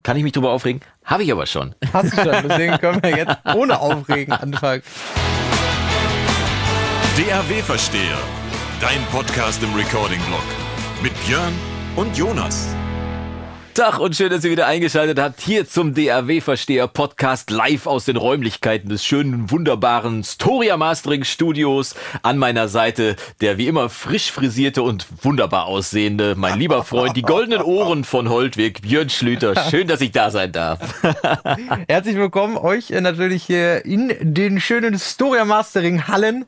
Kann ich mich drüber aufregen? Habe ich aber schon. Hast du schon, deswegen können wir jetzt ohne Aufregen anfangen. DAW-Versteher, dein Podcast im Recording-Blog mit Björn und Jonas. Tag und schön, dass ihr wieder eingeschaltet habt hier zum DAW-Versteher-Podcast live aus den Räumlichkeiten des schönen, wunderbaren Storia Mastering Studios. An meiner Seite der wie immer frisch frisierte und wunderbar aussehende, mein lieber Freund, die goldenen Ohren von Holtwig, Björn Schlüter. Schön, dass ich da sein darf. Herzlich willkommen euch natürlich hier in den schönen Storia Mastering Hallen.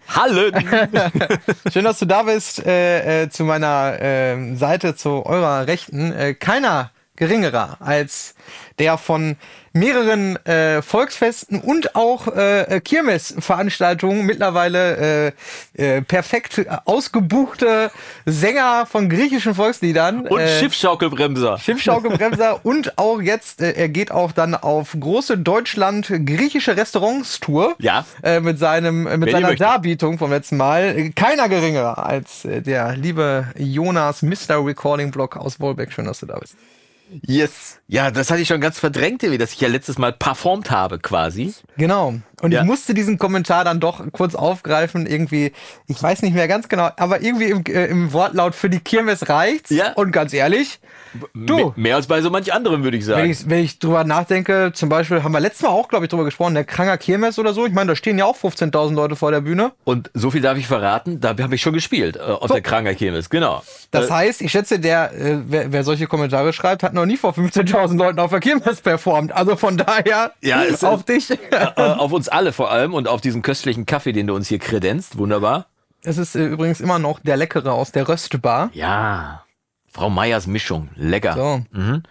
Schön, dass du da bist. Zu meiner Seite, zu eurer Rechten. Keiner geringerer als der von mehreren Volksfesten und auch Kirmesveranstaltungen mittlerweile perfekt ausgebuchte Sänger von griechischen Volksliedern. Und Schiffschaukelbremser. Schiffschaukelbremser und auch jetzt, er geht auch dann auf große Deutschland-griechische Restaurants-Tour. Ja. Mit seiner Darbietung vom letzten Mal. Keiner geringerer als der liebe Jonas, Mr. Recording Blog aus Wolbeck. Schön, dass du da bist. Yes. Ja, das hatte ich schon ganz verdrängt, wie dass ich ja letztes Mal performt habe quasi. Genau. Und ja. Ich musste diesen Kommentar dann doch kurz aufgreifen, irgendwie, ich weiß nicht mehr ganz genau, aber irgendwie im Wortlaut für die Kirmes reicht's. Ja. Und ganz ehrlich, du. Mehr als bei so manch anderem, würde ich sagen. Wenn ich drüber nachdenke, zum Beispiel haben wir letztes Mal auch, glaube ich, drüber gesprochen, der Kranger Kirmes oder so. Ich meine, da stehen ja auch 15.000 Leute vor der Bühne. Und so viel darf ich verraten, da habe ich schon gespielt, auf der Kranger Kirmes, genau. Das heißt, ich schätze, wer solche Kommentare schreibt, hat noch nie vor 15.000 Leuten auf der Kirmes performt. Also von daher, ja, auf dich. Auf uns alle vor allem und auf diesen köstlichen Kaffee, den du uns hier kredenzt. Wunderbar. Es ist übrigens immer noch der Leckere aus der Röstbar. Ja, Frau Meyers Mischung. Lecker. So. Mhm.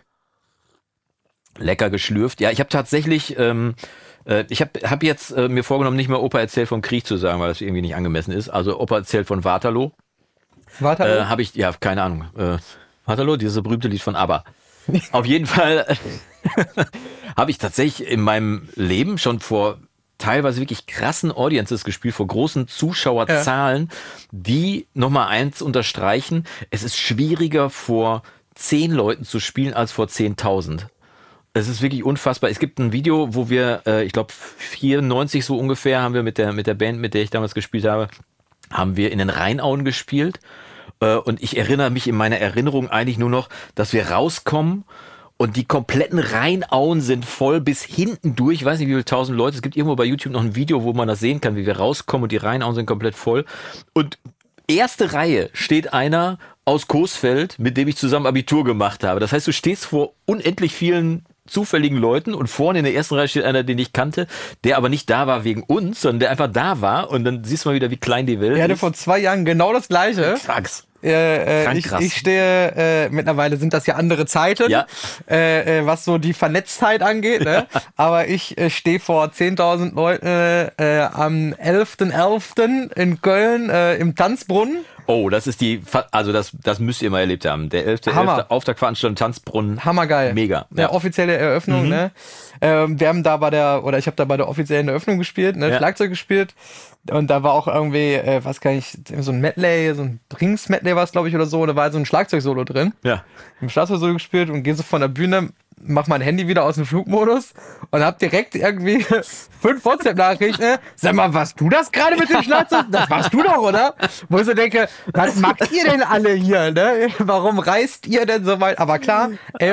Lecker geschlürft. Ja, ich habe tatsächlich, ich hab jetzt mir vorgenommen, nicht mehr Opa erzählt vom Krieg zu sagen, weil das irgendwie nicht angemessen ist. Also Opa erzählt von Waterloo. Waterloo? Habe ich, ja, keine Ahnung. Waterloo, dieses berühmte Lied von ABBA. Auf jeden Fall habe ich tatsächlich in meinem Leben schon vor teilweise wirklich krassen Audiences gespielt, vor großen Zuschauerzahlen, die nochmal eins unterstreichen, es ist schwieriger vor 10 Leuten zu spielen als vor 10.000. Es ist wirklich unfassbar. Es gibt ein Video, wo wir, ich glaube 94 so ungefähr, haben wir mit der Band, mit der ich damals gespielt habe, haben wir in den Rheinauen gespielt. Und ich erinnere mich in meiner Erinnerung eigentlich nur noch, dass wir rauskommen und die kompletten Rheinauen sind voll bis hinten durch. Ich weiß nicht, wie viele 1000 Leute. Es gibt irgendwo bei YouTube noch ein Video, wo man das sehen kann, wie wir rauskommen und die Rheinauen sind komplett voll. Und erste Reihe steht einer aus Coesfeld, mit dem ich zusammen Abitur gemacht habe. Das heißt, du stehst vor unendlich vielen zufälligen Leuten und vorne in der ersten Reihe steht einer, den ich kannte, der aber nicht da war wegen uns, sondern der einfach da war und dann siehst du mal wieder, wie klein die Welt ist. Ich hatte vor 2 Jahren genau das Gleiche. Krass. Ich stehe, mittlerweile sind das ja andere Zeiten, ja. Was so die Vernetztheit angeht, ne? Aber ich stehe vor 10.000 Leuten am 11.11. in Köln im Tanzbrunnen. Oh, das ist das müsst ihr mal erlebt haben. Der 11.11. Auftaktveranstaltung Tanzbrunnen. Hammergeil. Mega. Ja. Offizielle Eröffnung, ne? Wir haben da ich habe da bei der offiziellen Eröffnung gespielt, ne? Ja. Schlagzeug gespielt. Und da war auch irgendwie, was kann ich, so ein Medley, so ein Rings-Medley war es, glaube ich, oder so. Und da war so ein Schlagzeug-Solo drin. Ja. Im Schlagzeug-Solo gespielt und gehe so von der Bühne, mach mein Handy wieder aus dem Flugmodus und hab direkt irgendwie 5 WhatsApp-Nachrichten. Sag mal, warst du das gerade mit dem Schlagzeug? Das warst du doch, oder? Wo ich so denke, was macht ihr denn alle hier, ne? Warum reist ihr denn so weit? Aber klar,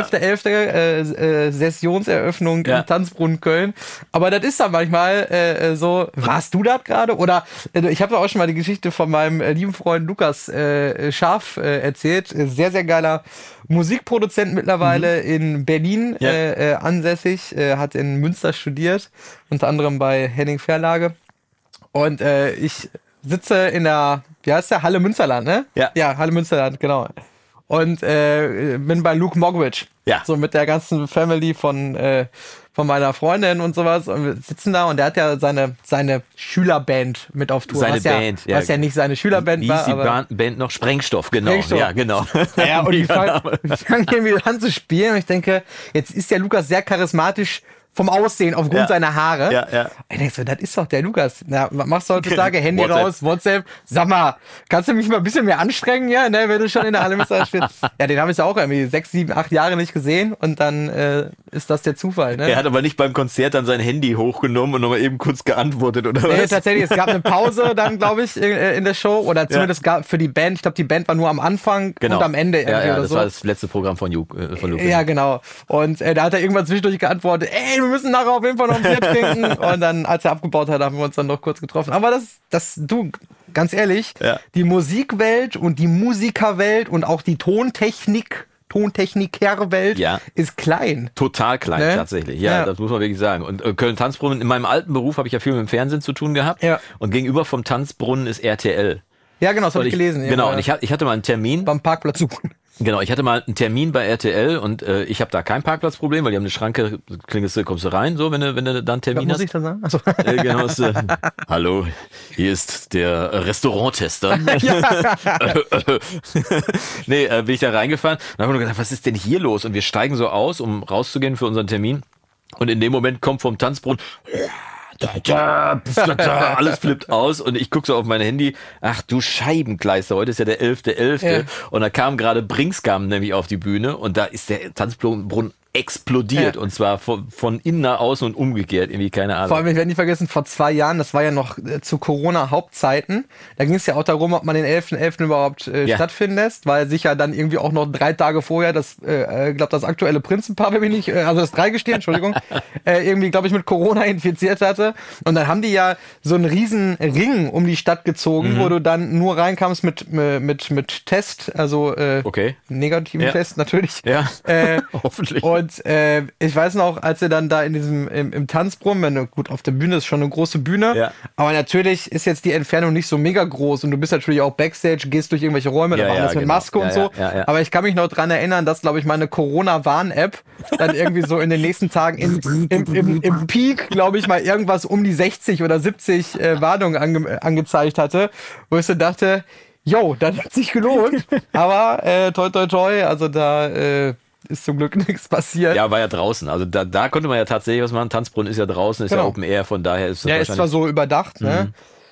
11.11. Sessionseröffnung im Tanzbrunnen Köln. Aber das ist dann manchmal so, warst du das gerade? Oder ich habe auch schon mal die Geschichte von meinem lieben Freund Lukas Scharf erzählt. Sehr, sehr geiler Musikproduzent mittlerweile in Berlin ansässig, hat in Münster studiert, unter anderem bei Henning Verlage. Und ich sitze in der, wie heißt der, Halle Münsterland, ne? Ja, Halle Münsterland, genau. Und bin bei Luke Mogwitch. Ja. So mit der ganzen Family von meiner Freundin und sowas. Und wir sitzen da und der hat ja seine Schülerband mit auf Tour. Was ja nicht seine Schülerband war. Wie ist die Band noch? Sprengstoff, genau. Sprengstoff. Ja, genau. Ja, und die fangen irgendwie an zu spielen und ich denke, jetzt ist der Lukas sehr charismatisch vom Aussehen, aufgrund seiner Haare. Ja. Ich denke so, das ist doch der Lukas. Na, was machst du heutzutage? Handy raus, WhatsApp. Sag mal, kannst du mich mal ein bisschen mehr anstrengen, ja, ne, wenn du schon in der Halle bist? Ja, den habe ich ja auch irgendwie 6, 7, 8 Jahre nicht gesehen und dann ist das der Zufall. Ne? Er hat aber nicht beim Konzert dann sein Handy hochgenommen und nochmal eben kurz geantwortet, oder was? Tatsächlich, es gab eine Pause dann, glaube ich, in der Show oder zumindest gab für die Band, ich glaube, die Band war nur am Anfang und am Ende irgendwie oder das so. war das letzte Programm von Luke. Ja, genau. Und da hat er irgendwann zwischendurch geantwortet, ey, wir müssen nachher auf jeden Fall noch ein Bier trinken. Und dann, als er abgebaut hat, haben wir uns dann noch kurz getroffen. Aber du, ganz ehrlich, die Musikwelt und die Musikerwelt und auch die Tontechnikerwelt ist klein. Total klein, tatsächlich. Ja, das muss man wirklich sagen. Und Köln-Tanzbrunnen, in meinem alten Beruf habe ich ja viel mit dem Fernsehen zu tun gehabt. Ja. Und gegenüber vom Tanzbrunnen ist RTL. Ja, genau, das habe ich gelesen. Genau, und ich hatte mal einen Termin. Beim Parkplatz suchen. Genau, ich hatte mal einen Termin bei RTL und ich habe da kein Parkplatzproblem, weil die haben eine Schranke, klingelst du, kommst du rein, so, wenn du da einen Termin hast. Was muss ich da sagen? Achso. Genau, hallo, hier ist der Restauranttester. Bin ich da reingefahren und habe nur gedacht, was ist denn hier los? Und wir steigen so aus, um rauszugehen für unseren Termin. Und in dem Moment kommt vom Tanzbrunnen alles flippt aus und ich gucke so auf mein Handy, ach du Scheibenkleister, heute ist ja der 11.11. Und da kam gerade Brinkskam nämlich auf die Bühne und da ist der Tanzbrunnen explodiert und zwar von innen nach außen und umgekehrt, irgendwie, keine Ahnung. Vor allem, ich werde nicht vergessen, vor 2 Jahren, das war ja noch zu Corona-Hauptzeiten, da ging es ja auch darum, ob man den 11.11. überhaupt stattfinden lässt, weil sich ja dann irgendwie auch noch 3 Tage vorher das, glaube das aktuelle Prinzenpaar, wenn ich nicht, also das Dreigestirn, Entschuldigung, irgendwie, glaube ich, mit Corona infiziert hatte und dann haben die ja so einen riesen Ring um die Stadt gezogen, wo du dann nur reinkamst mit Test, also negativen Test natürlich. Ja, hoffentlich. Und ich weiß noch, als er dann da in diesem im Tanzbrunnen, gut, auf der Bühne ist schon eine große Bühne, aber natürlich ist jetzt die Entfernung nicht so mega groß und du bist natürlich auch Backstage, gehst durch irgendwelche Räume, da machen das mit Maske und so. Aber ich kann mich noch dran erinnern, dass, glaube ich, meine Corona-Warn-App dann irgendwie so in den nächsten Tagen im Peak, glaube ich, mal irgendwas um die 60 oder 70 Warnungen angezeigt hatte, wo ich so dachte, jo, das hat sich gelohnt. Aber toi toi toi, also da ist zum Glück nichts passiert. Ja, war ja draußen. Also da konnte man ja tatsächlich was machen. Tanzbrunnen ist ja draußen, ist ja Open Air, von daher ist es ist zwar so überdacht, ne?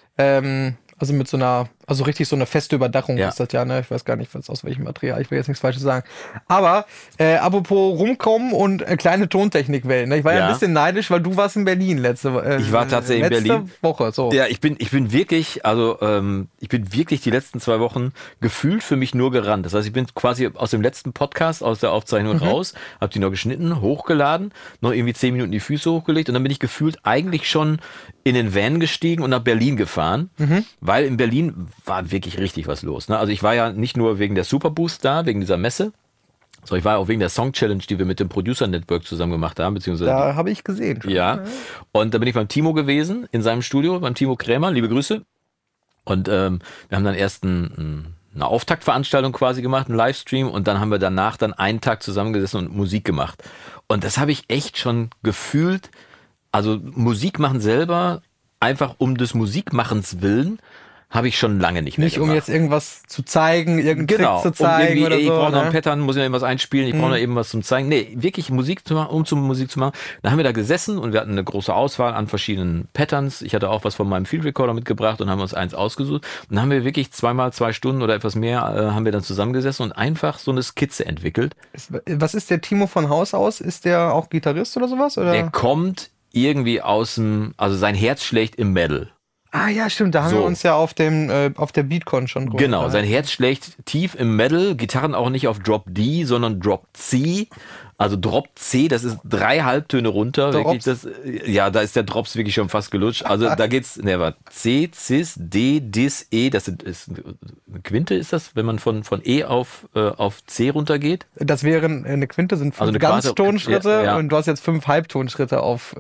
Also mit so einer, also richtig so eine feste Überdachung ist das ja, ne? Ich weiß gar nicht, aus welchem Material, ich will jetzt nichts Falsches sagen. Aber, apropos rumkommen und kleine Tontechnikwellen, ne? Ich war ja ein bisschen neidisch, weil du warst in Berlin letzte Woche. Ich war tatsächlich in Berlin. Letzte Woche, so. Ja, ich bin wirklich, ich bin wirklich die letzten 2 Wochen gefühlt für mich nur gerannt. Das heißt, ich bin quasi aus dem letzten Podcast, aus der Aufzeichnung raus, hab die noch geschnitten, hochgeladen, noch irgendwie 10 Minuten die Füße hochgelegt und dann bin ich gefühlt eigentlich schon in den Van gestiegen und nach Berlin gefahren, weil in Berlin war wirklich richtig was los. Ne? Also ich war ja nicht nur wegen der Superboost da, wegen dieser Messe, sondern ich war auch wegen der Song Challenge, die wir mit dem Producer Network zusammen gemacht haben, beziehungsweise da habe ich gesehen. Schon. Ja, und da bin ich beim Timo gewesen, in seinem Studio, beim Timo Krämer, liebe Grüße. Und wir haben dann erst eine Auftaktveranstaltung quasi gemacht, einen Livestream und dann haben wir danach dann einen Tag zusammengesessen und Musik gemacht. Und das habe ich echt schon gefühlt, also Musik machen selber, einfach um des Musikmachens willen, habe ich schon lange nicht mehr gemacht. Nicht um jetzt irgendwas zu zeigen, irgendeinen Trick zu zeigen oder so. Ich brauche noch ein Pattern, muss ich noch irgendwas einspielen, ich brauche noch eben was zum Zeigen. Nee, wirklich Musik zu machen, um zum Musik zu machen. Dann haben wir da gesessen und wir hatten eine große Auswahl an verschiedenen Patterns. Ich hatte auch was von meinem Field Recorder mitgebracht und haben uns eins ausgesucht. Und dann haben wir wirklich 2 Stunden oder etwas mehr haben wir dann zusammengesessen und einfach so eine Skizze entwickelt. Was ist der Timo von Haus aus? Ist der auch Gitarrist oder sowas? Oder? Der kommt irgendwie also sein Herz schlägt im Metal. Ah ja, stimmt, da haben wir uns ja auf der Beatcon schon drüber. Genau, sein Herz schlägt tief im Metal, Gitarren auch nicht auf Drop D, sondern Drop C. Also Drop C, das ist 3 Halbtöne runter. Wirklich, da ist der Drops wirklich schon fast gelutscht. Also da geht's, C, Cis, D, Dis, E, das ist eine Quinte, ist das, wenn man von E auf C runtergeht? Das wäre eine Quinte, sind 5 Ganztonschritte und du hast jetzt 5 Halbtonschritte auf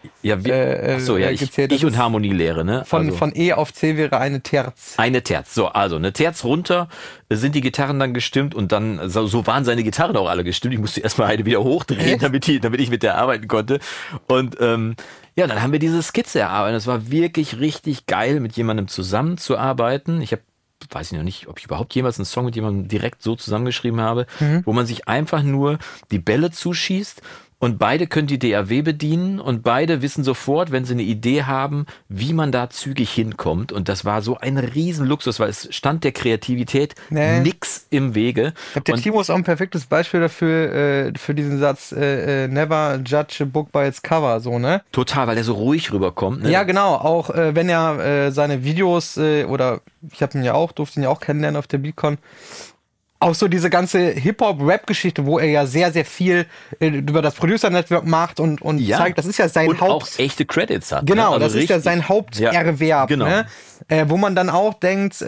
ich und Harmonielehre, ne? Von E auf C wäre eine Terz. Eine Terz, so, also eine Terz runter sind die Gitarren dann gestimmt und dann, so waren seine Gitarren auch alle gestimmt. Ich musste erstmal eine wieder hochdrehen, damit ich mit der arbeiten konnte. Und dann haben wir diese Skizze erarbeitet. Es war wirklich richtig geil, mit jemandem zusammenzuarbeiten. Weiß ich noch nicht, ob ich überhaupt jemals einen Song mit jemandem direkt so zusammengeschrieben habe, wo man sich einfach nur die Bälle zuschießt Und beide können die DAW bedienen und beide wissen sofort, wenn sie eine Idee haben, wie man da zügig hinkommt. Und das war so ein Riesenluxus, weil es stand der Kreativität nix im Wege. Ich glaube, der Timo ist auch ein perfektes Beispiel dafür, für diesen Satz, never judge a book by its cover, so, ne? Total, weil er so ruhig rüberkommt. Ne? Ja, genau. Auch wenn er seine Videos, oder ich habe durfte ihn ja auch kennenlernen auf der Beatcon, auch so diese ganze Hip-Hop-Rap-Geschichte, wo er ja sehr, sehr viel über das Producer-Network macht und zeigt, das ist ja sein und auch echte Credits hat. Genau, ne? Also das ist ja sein Haupterwerb. Genau. Ne? Wo man dann auch denkt,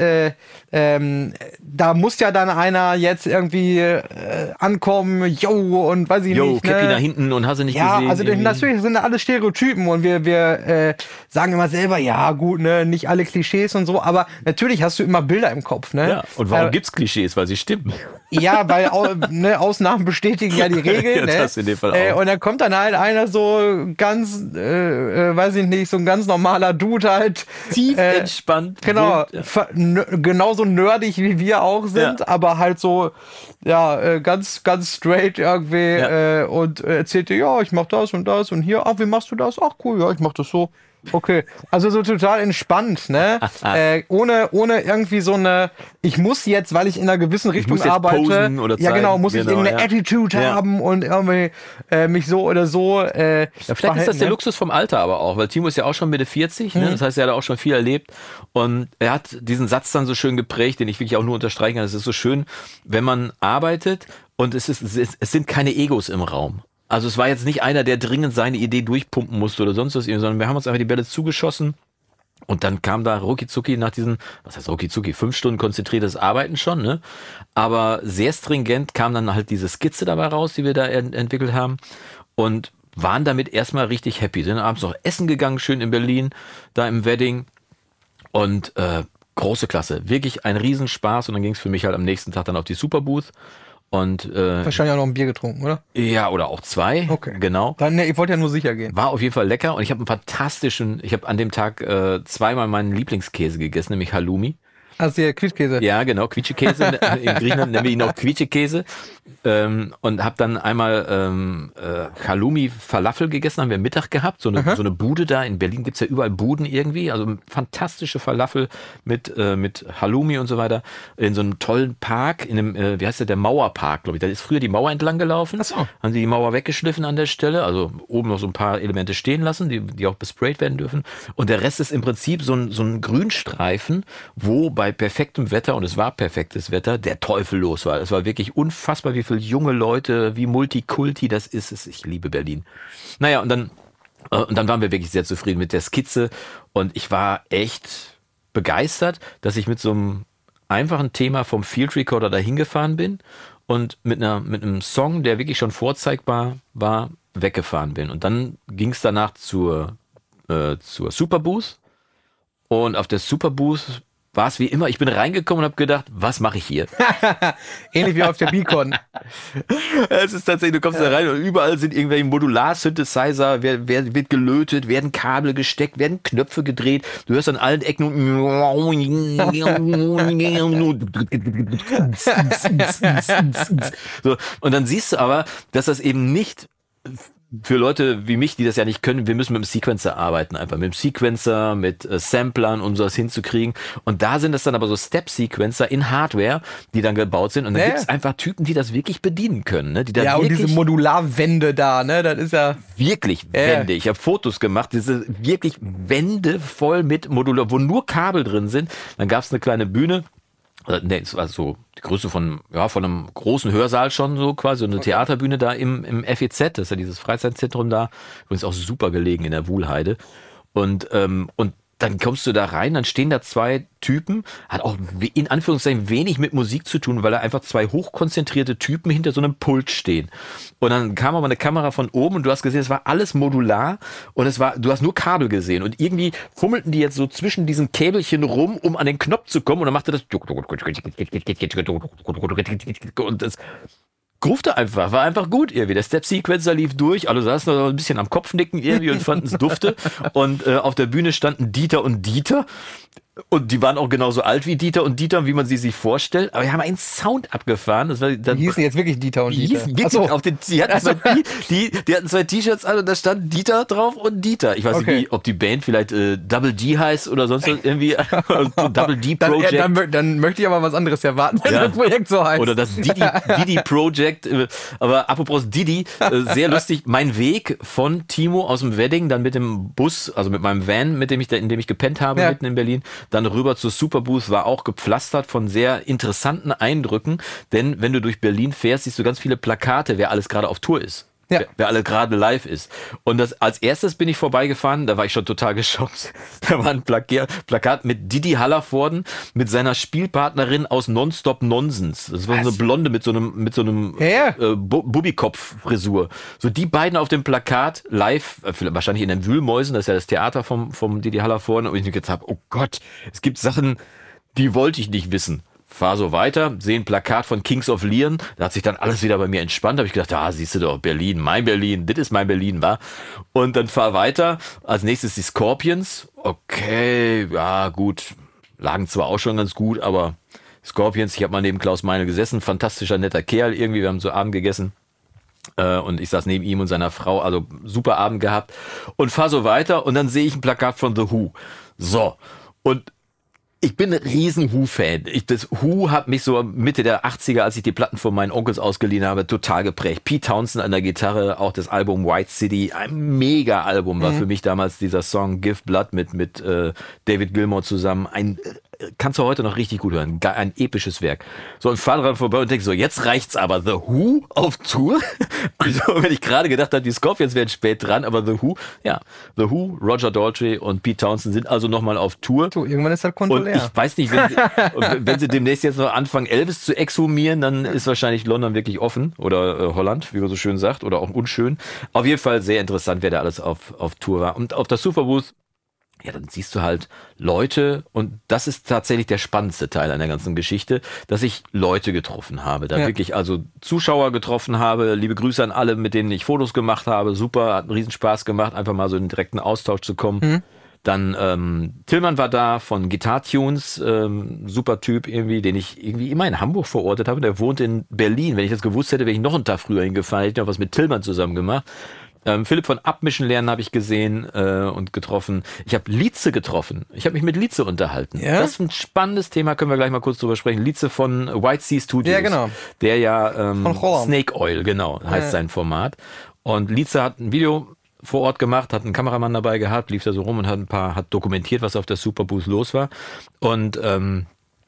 da muss ja dann einer jetzt irgendwie ankommen, und weiß ich nicht. Cappy ne? da hinten und hast du nicht Ja, gesehen. also natürlich sind da alle Stereotypen und wir sagen immer selber, ja gut, ne, nicht alle Klischees und so, aber natürlich hast du immer Bilder im Kopf. Ne? Ja, und warum gibt's Klischees? Weil sie stimmen. Ja, weil Ausnahmen bestätigen ja die Regel. Ja, das in dem Fall auch. Und dann kommt dann halt einer so ganz, weiß ich nicht, so ein ganz normaler Dude halt. Tief entspannt. Genau, genauso nerdig wie wir auch sind, aber halt so, ganz, ganz straight irgendwie und erzählt dir, ja, ich mach das und hier, wie machst du das? Ach cool, ja, ich mach das so. Okay, also so total entspannt, ne? Ohne irgendwie so eine, ich muss jetzt, weil ich in einer gewissen Richtung arbeite, posen oder zeigen. Ja genau, muss ich irgendeine Attitude haben und irgendwie mich so oder so. Vielleicht ist das der Luxus vom Alter aber auch, weil Timo ist ja auch schon Mitte 40, ne? Das heißt, er hat auch schon viel erlebt und er hat diesen Satz dann so schön geprägt, den ich wirklich auch nur unterstreichen kann. Es ist so schön, wenn man arbeitet und es sind keine Egos im Raum. Also es war jetzt nicht einer, der dringend seine Idee durchpumpen musste oder sonst was, sondern wir haben uns einfach die Bälle zugeschossen und dann kam da rucki-zucki nach diesen, was heißt rucki-zucki, 5 Stunden konzentriertes Arbeiten schon, ne? Aber sehr stringent kam dann halt diese Skizze dabei raus, die wir da entwickelt haben und waren damit erstmal richtig happy. Sind abends noch essen gegangen, schön in Berlin, da im Wedding und große Klasse, wirklich ein Riesenspaß und dann ging es für mich halt am nächsten Tag dann auf die Superbooth. Und, wahrscheinlich auch noch ein Bier getrunken, oder? Ja, oder auch 2. Okay. Genau. Dann, ich wollte ja nur sicher gehen. War auf jeden Fall lecker und ich habe ich habe an dem Tag 2-mal meinen Lieblingskäse gegessen, nämlich Halloumi. Also der Quietschkäse. Ja, genau, Quietschekäse. In Griechenland nennen wir ihn auch Quietschekäse. Und habe dann einmal Halloumi Falafel gegessen, haben wir Mittag gehabt. So eine Bude da. In Berlin gibt's ja überall Buden irgendwie. Also fantastische Falafel mit Halloumi und so weiter. In so einem tollen Park, in einem, wie heißt der Mauerpark, glaube ich. Da ist früher die Mauer entlang gelaufen. Ach so. Haben sie die Mauer weggeschliffen an der Stelle. Also oben noch so ein paar Elemente stehen lassen, die auch besprayt werden dürfen. Und der Rest ist im Prinzip so ein Grünstreifen, wo bei perfektem Wetter, und es war perfektes Wetter, der Teufel los war. Es war wirklich unfassbar, wie viele junge Leute, wie Multikulti das ist. Ich liebe Berlin. Naja, und dann waren wir wirklich sehr zufrieden mit der Skizze und ich war echt begeistert, dass ich mit so einem einfachen Thema vom Field Recorder dahin gefahren bin und mit einem Song, der wirklich schon vorzeigbar war, weggefahren bin. Und dann ging es danach zur Superbooth und auf der Superbooth war es wie immer, ich bin reingekommen und habe gedacht, was mache ich hier? Ähnlich wie auf der Beacon. Es ist tatsächlich, du kommst da rein und überall sind irgendwelche Modular-Synthesizer, wird gelötet, werden Kabel gesteckt, werden Knöpfe gedreht. Du hörst an allen Ecken so, und dann siehst du aber, dass das eben nicht für Leute wie mich, die das ja nicht können, wir müssen mit dem Sequencer arbeiten, einfach mit dem Sequencer, mit Samplern, um sowas hinzukriegen. Und da sind es dann aber so Step-Sequencer in Hardware, die dann gebaut sind. Und dann gibt es einfach Typen, die das wirklich bedienen können. Ne? Die da ja, wirklich, und diese Modularwände da, ne, das ist ja... Wirklich Wände. Ich habe Fotos gemacht, diese wirklich Wände voll mit Modular, wo nur Kabel drin sind. Dann gab es eine kleine Bühne. Nee, es war so die Größe von einem großen Hörsaal schon so quasi, so eine Theaterbühne da im FEZ, das ist ja dieses Freizeitzentrum da, übrigens auch super gelegen in der Wuhlheide. Und dann kommst du da rein, dann stehen da 2 Typen, hat auch in Anführungszeichen wenig mit Musik zu tun, weil da einfach 2 hochkonzentrierte Typen hinter so einem Pult stehen. Und dann kam aber eine Kamera von oben und du hast gesehen, es war alles modular und du hast nur Kabel gesehen und irgendwie fummelten die jetzt so zwischen diesen Käbelchen rum, um an den Knopf zu kommen und dann machte das und das grufte einfach, war einfach gut irgendwie. Der Step-Sequencer lief durch, alle saßen noch ein bisschen am Kopfnicken irgendwie und fanden es dufte. Und auf der Bühne standen Dieter und Dieter. Und die waren auch genauso alt wie Dieter und Dieter, wie man sie sich vorstellt. Aber die haben einen Sound abgefahren. Das war, Die hießen jetzt wirklich Dieter und die Dieter. hießen wirklich auf den, die hatten zwei T-Shirts an und da stand Dieter drauf und Dieter. Ich weiß nicht, ob die Band vielleicht Double D heißt oder sonst was irgendwie. Double D Project. Dann möchte ich aber was anderes erwarten, wenn das Projekt so heißt. Oder das Didi Project. Aber apropos Didi, sehr lustig. Mein Weg von Timo aus dem Wedding, dann mit dem Bus, also mit meinem Van, in dem ich gepennt habe, mitten in Berlin, dann rüber zur Superbooth, war auch gepflastert von sehr interessanten Eindrücken, denn wenn du durch Berlin fährst, siehst du ganz viele Plakate, wer alles gerade auf Tour ist. Ja. Wer alle gerade live ist. Und als erstes bin ich vorbeigefahren, da war ich schon total geschockt. Da war ein Plakat mit Didi Hallervorden mit seiner Spielpartnerin aus Nonstop Nonsens. Das war so eine Blonde mit so einem Bubikopf-Frisur. So die beiden auf dem Plakat live, wahrscheinlich in den Wühlmäusen, das ist ja das Theater vom Didi Hallervorden. Und ich mir gedacht habe, oh Gott, es gibt Sachen, die wollte ich nicht wissen. Fahr so weiter, sehe ein Plakat von Kings of Leon, da hat sich dann alles wieder bei mir entspannt, habe ich gedacht, siehst du doch, Berlin, das ist mein Berlin, wa? Und dann fahr weiter, als nächstes die Scorpions, okay, ja gut, lagen zwar auch schon ganz gut, aber Scorpions, ich habe mal neben Klaus Meinl gesessen, fantastischer, netter Kerl irgendwie, wir haben so Abend gegessen. Und ich saß neben ihm und seiner Frau, also super Abend gehabt und fahr so weiter und dann sehe ich ein Plakat von The Who. So, und ich bin ein riesen Who-Fan. Das Who hat mich so Mitte der 80er, als ich die Platten von meinen Onkels ausgeliehen habe, total geprägt. Pete Townsend an der Gitarre, auch das Album White City, ein Mega-Album war für mich damals dieser Song Give Blood mit David Gilmour zusammen. Kannst du heute noch richtig gut hören. Ein episches Werk. So, und fahr dran vorbei und denk so, jetzt reicht's aber. The Who auf Tour? Also, wenn ich gerade gedacht habe, die Scorpions wären spät dran, aber The Who, The Who, Roger Daltrey und Pete Townsend sind also nochmal auf Tour. So, irgendwann ist das Konto leer. Ich weiß nicht, wenn sie demnächst jetzt noch anfangen, Elvis zu exhumieren, dann ist wahrscheinlich London wirklich offen. Oder Holland, wie man so schön sagt, oder auch unschön. Auf jeden Fall sehr interessant, wer da alles auf Tour war. Und auf der Superbooth, ja, dann siehst du halt Leute und das ist tatsächlich der spannendste Teil an der ganzen Geschichte, dass ich Leute getroffen habe, da wirklich also Zuschauer getroffen habe, liebe Grüße an alle, mit denen ich Fotos gemacht habe, super, hat einen Riesenspaß gemacht, einfach mal so in den direkten Austausch zu kommen. Dann Tillmann war da von Guitar Tunes, super Typ irgendwie, den ich irgendwie immer in Hamburg verortet habe, der wohnt in Berlin, wenn ich das gewusst hätte, wäre ich noch einen Tag früher hingefahren, hätte ich noch was mit Tillmann zusammen gemacht. Philipp von Abmischen lernen habe ich gesehen und getroffen. Ich habe Lietze getroffen. Ich habe mich mit Lietze unterhalten. Ja? Das ist ein spannendes Thema, können wir gleich mal kurz drüber sprechen. Lietze von White Sea Studios. Ja, genau. Der Snake Oil, genau, heißt sein Format. Und Lietze hat ein Video vor Ort gemacht, hat einen Kameramann dabei gehabt, lief da so rum und hat dokumentiert, was auf der Superbooth los war. Und dann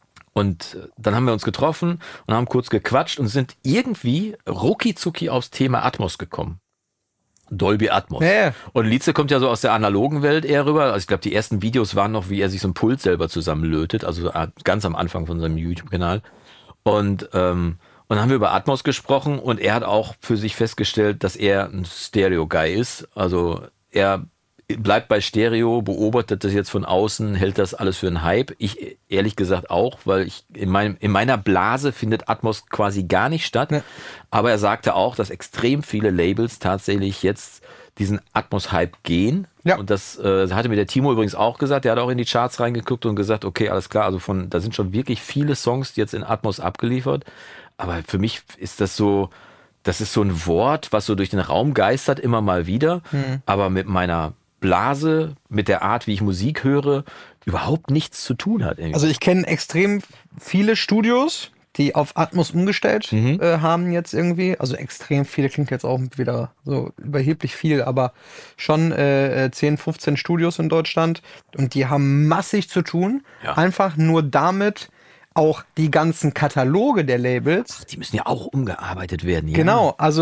haben wir uns getroffen und haben kurz gequatscht und sind irgendwie rucki-zucki aufs Thema Atmos gekommen. Dolby Atmos. Ja. Und Lietze kommt ja so aus der analogen Welt eher rüber. Also ich glaube, die ersten Videos waren noch, wie er sich so ein Pult selber zusammenlötet, also ganz am Anfang von seinem YouTube-Kanal. Und dann haben wir über Atmos gesprochen und er hat auch für sich festgestellt, dass er ein Stereo-Guy ist. Also er bleibt bei Stereo, beobachtet das jetzt von außen, hält das alles für einen Hype. Ich ehrlich gesagt auch, weil in meiner Blase findet Atmos quasi gar nicht statt. Ja. Aber er sagte auch, dass extrem viele Labels tatsächlich jetzt diesen Atmos-Hype gehen. Ja. Und das hatte mir der Timo übrigens auch gesagt. Der hat auch in die Charts reingeguckt und gesagt, okay, alles klar, also da sind schon wirklich viele Songs jetzt in Atmos abgeliefert. Aber für mich ist das so ein Wort, was so durch den Raum geistert, immer mal wieder. Aber mit meiner Blase, mit der Art, wie ich Musik höre, überhaupt nichts zu tun hat. Irgendwie. Also ich kenne extrem viele Studios, die auf Atmos umgestellt haben jetzt irgendwie. Also extrem viele, klingt jetzt auch wieder so überheblich viel, aber schon 10, 15 Studios in Deutschland. Und die haben massig zu tun. Ja. Einfach nur damit auch die ganzen Kataloge der Labels. Ach, die müssen ja auch umgearbeitet werden. Ja. Genau, also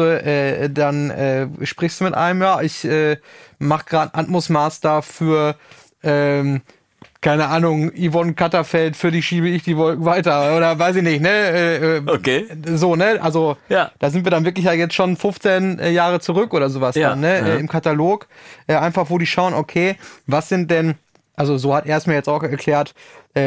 dann sprichst du mit einem, ja, ich mache gerade Atmos Master für, keine Ahnung, Yvonne Katterfeld, für die schiebe ich die Wolken weiter oder weiß ich nicht, ne? Okay. So, ne? Also da sind wir dann wirklich ja jetzt schon 15 Jahre zurück oder sowas dann, ne? Im Katalog. Einfach, wo die schauen, okay, was sind denn, also so hat er es mir jetzt auch erklärt,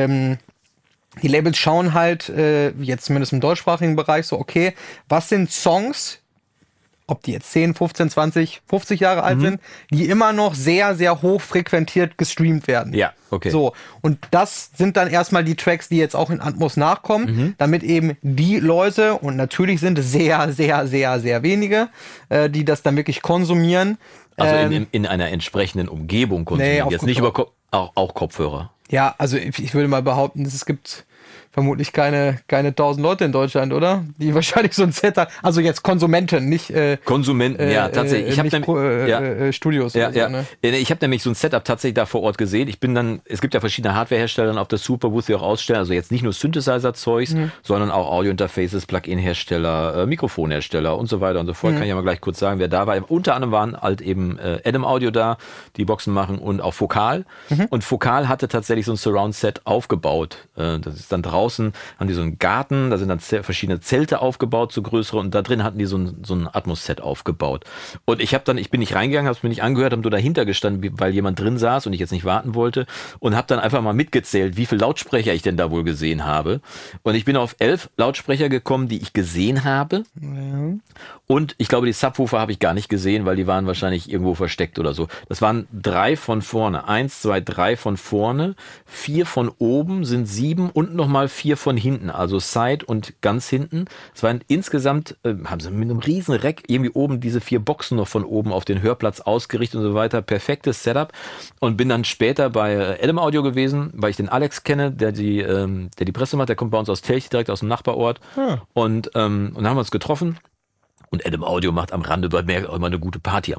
die Labels schauen halt, jetzt zumindest im deutschsprachigen Bereich, so, okay, was sind Songs, ob die jetzt 10, 15, 20, 50 Jahre alt sind, die immer noch sehr, sehr hoch frequentiert gestreamt werden. Ja, okay. So, und das sind dann erstmal die Tracks, die jetzt auch in Atmos nachkommen, damit eben die Leute, und natürlich sind es sehr, sehr, sehr, sehr wenige, die das dann wirklich konsumieren. Also in einer entsprechenden Umgebung konsumieren. Nee, Jetzt nicht über auch Kopfhörer. Ja, also ich würde mal behaupten, es gibt vermutlich keine 1000 Leute in Deutschland, oder? Die wahrscheinlich so ein Set haben. Also jetzt Konsumenten, nicht Konsumenten, ja, tatsächlich. Ich habe Studios ja, oder so, ja. ne? Ich habe nämlich so ein Setup tatsächlich da vor Ort gesehen. Es gibt ja verschiedene Hardwarehersteller auf der Superbooth, die auch ausstellen. Also jetzt nicht nur Synthesizer-Zeugs, sondern auch Audio-Interfaces, Plug-in-Hersteller, Mikrofonhersteller und so weiter und so fort. Kann ich ja mal gleich kurz sagen, wer da war. Unter anderem waren halt eben Adam Audio da, die Boxen machen, und auch Focal. Und Focal hatte tatsächlich so ein Surround-Set aufgebaut. Das ist dann draußen, haben die so einen Garten, da sind dann verschiedene Zelte aufgebaut, so größere, und da drin hatten die so ein Atmos-Set aufgebaut. Und ich bin nicht reingegangen, habe es mir nicht angehört, habe nur dahinter gestanden, weil jemand drin saß und ich jetzt nicht warten wollte, und habe dann einfach mal mitgezählt, wie viele Lautsprecher ich denn da wohl gesehen habe. Und ich bin auf 11 Lautsprecher gekommen, die ich gesehen habe. Ja. Und ich glaube, die Subwoofer habe ich gar nicht gesehen, weil die waren wahrscheinlich irgendwo versteckt oder so. Das waren 3 von vorne. 1, 2, 3 von vorne. 4 von oben sind 7 und nochmal 4 von hinten. Also Side und ganz hinten. Es waren insgesamt, haben sie mit einem riesen Rack irgendwie oben diese 4 Boxen noch von oben auf den Hörplatz ausgerichtet und so weiter. Perfektes Setup. Und bin dann später bei Adam Audio gewesen, weil ich den Alex kenne, der die Presse macht. Der kommt bei uns aus Telch, direkt aus dem Nachbarort. Und dann haben wir uns getroffen. Und Adam Audio macht am Rande bei mir auch immer eine gute Party,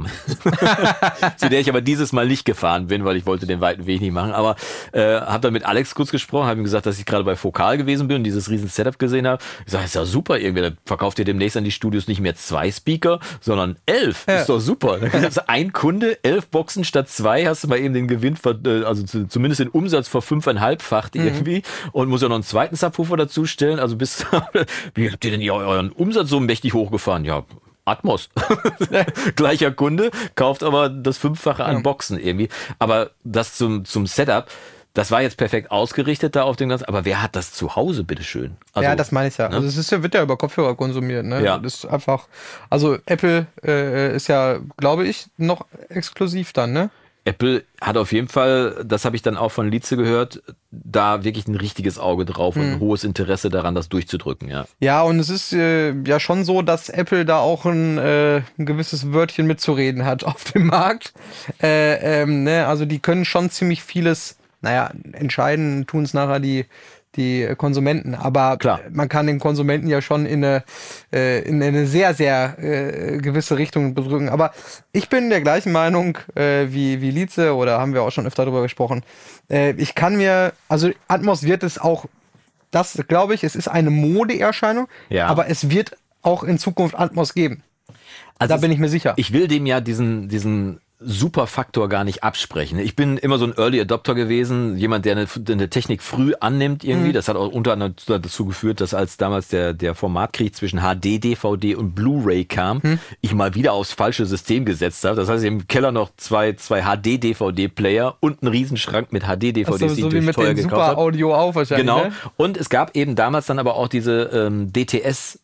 zu der ich aber dieses Mal nicht gefahren bin, weil ich wollte den weiten Weg nicht machen. Aber habe dann mit Alex kurz gesprochen, habe ihm gesagt, dass ich gerade bei Focal gewesen bin und dieses riesen Setup gesehen habe. Ich sage, ist ja super, irgendwie, dann verkauft ihr demnächst an die Studios nicht mehr 2 Speaker, sondern 11. Ja. Ist doch super. Dann hast du ein Kunde, 11 Boxen statt 2, hast du mal eben den Gewinn, also zumindest den Umsatz vor 5,5-facht irgendwie, und muss ja noch einen zweiten Subwoofer dazu stellen. Also wie habt ihr denn euren Umsatz so mächtig hochgefahren? Ja, Atmos. Gleicher Kunde, kauft aber das 5-fache an Boxen irgendwie. Aber das zum Setup, das war jetzt perfekt ausgerichtet da auf dem Ganzen. Aber wer hat das zu Hause, bitteschön? Also, ja, das meine ich ja. Ne? Also es wird ja über Kopfhörer konsumiert. Ne? Ja. Das ist einfach, also Apple ist ja, glaube ich, noch exklusiv dann, ne? Apple hat auf jeden Fall, das habe ich dann auch von Lietze gehört, da wirklich ein richtiges Auge drauf und ein hohes Interesse daran, das durchzudrücken, ja. Ja, und es ist ja schon so, dass Apple da auch ein gewisses Wörtchen mitzureden hat auf dem Markt. Ne? Also die können schon ziemlich vieles, entscheiden, tun es nachher die Konsumenten, aber klar, man kann den Konsumenten ja schon in eine sehr, sehr gewisse Richtung bedrücken. Aber ich bin der gleichen Meinung wie Lietze, oder haben wir auch schon öfter darüber gesprochen. Ich kann mir, also Atmos wird es auch, das glaube ich, es ist eine Modeerscheinung, aber es wird auch in Zukunft Atmos geben. Also da bin ich mir sicher. Ich will dem ja diesen Superfaktor gar nicht absprechen. Ich bin immer so ein Early Adopter gewesen, jemand, der eine Technik früh annimmt irgendwie. Das hat auch unter anderem dazu geführt, dass als damals der Formatkrieg zwischen HD, DVD und Blu-ray kam, ich mal wieder aufs falsche System gesetzt habe. Das heißt, ich habe im Keller noch zwei HD-DVD-Player und einen Riesenschrank mit HD-DVDs, die ich durch teuer gekauft habe. Super Audio auch wahrscheinlich. Genau. Ne? Und es gab eben damals dann aber auch diese DTS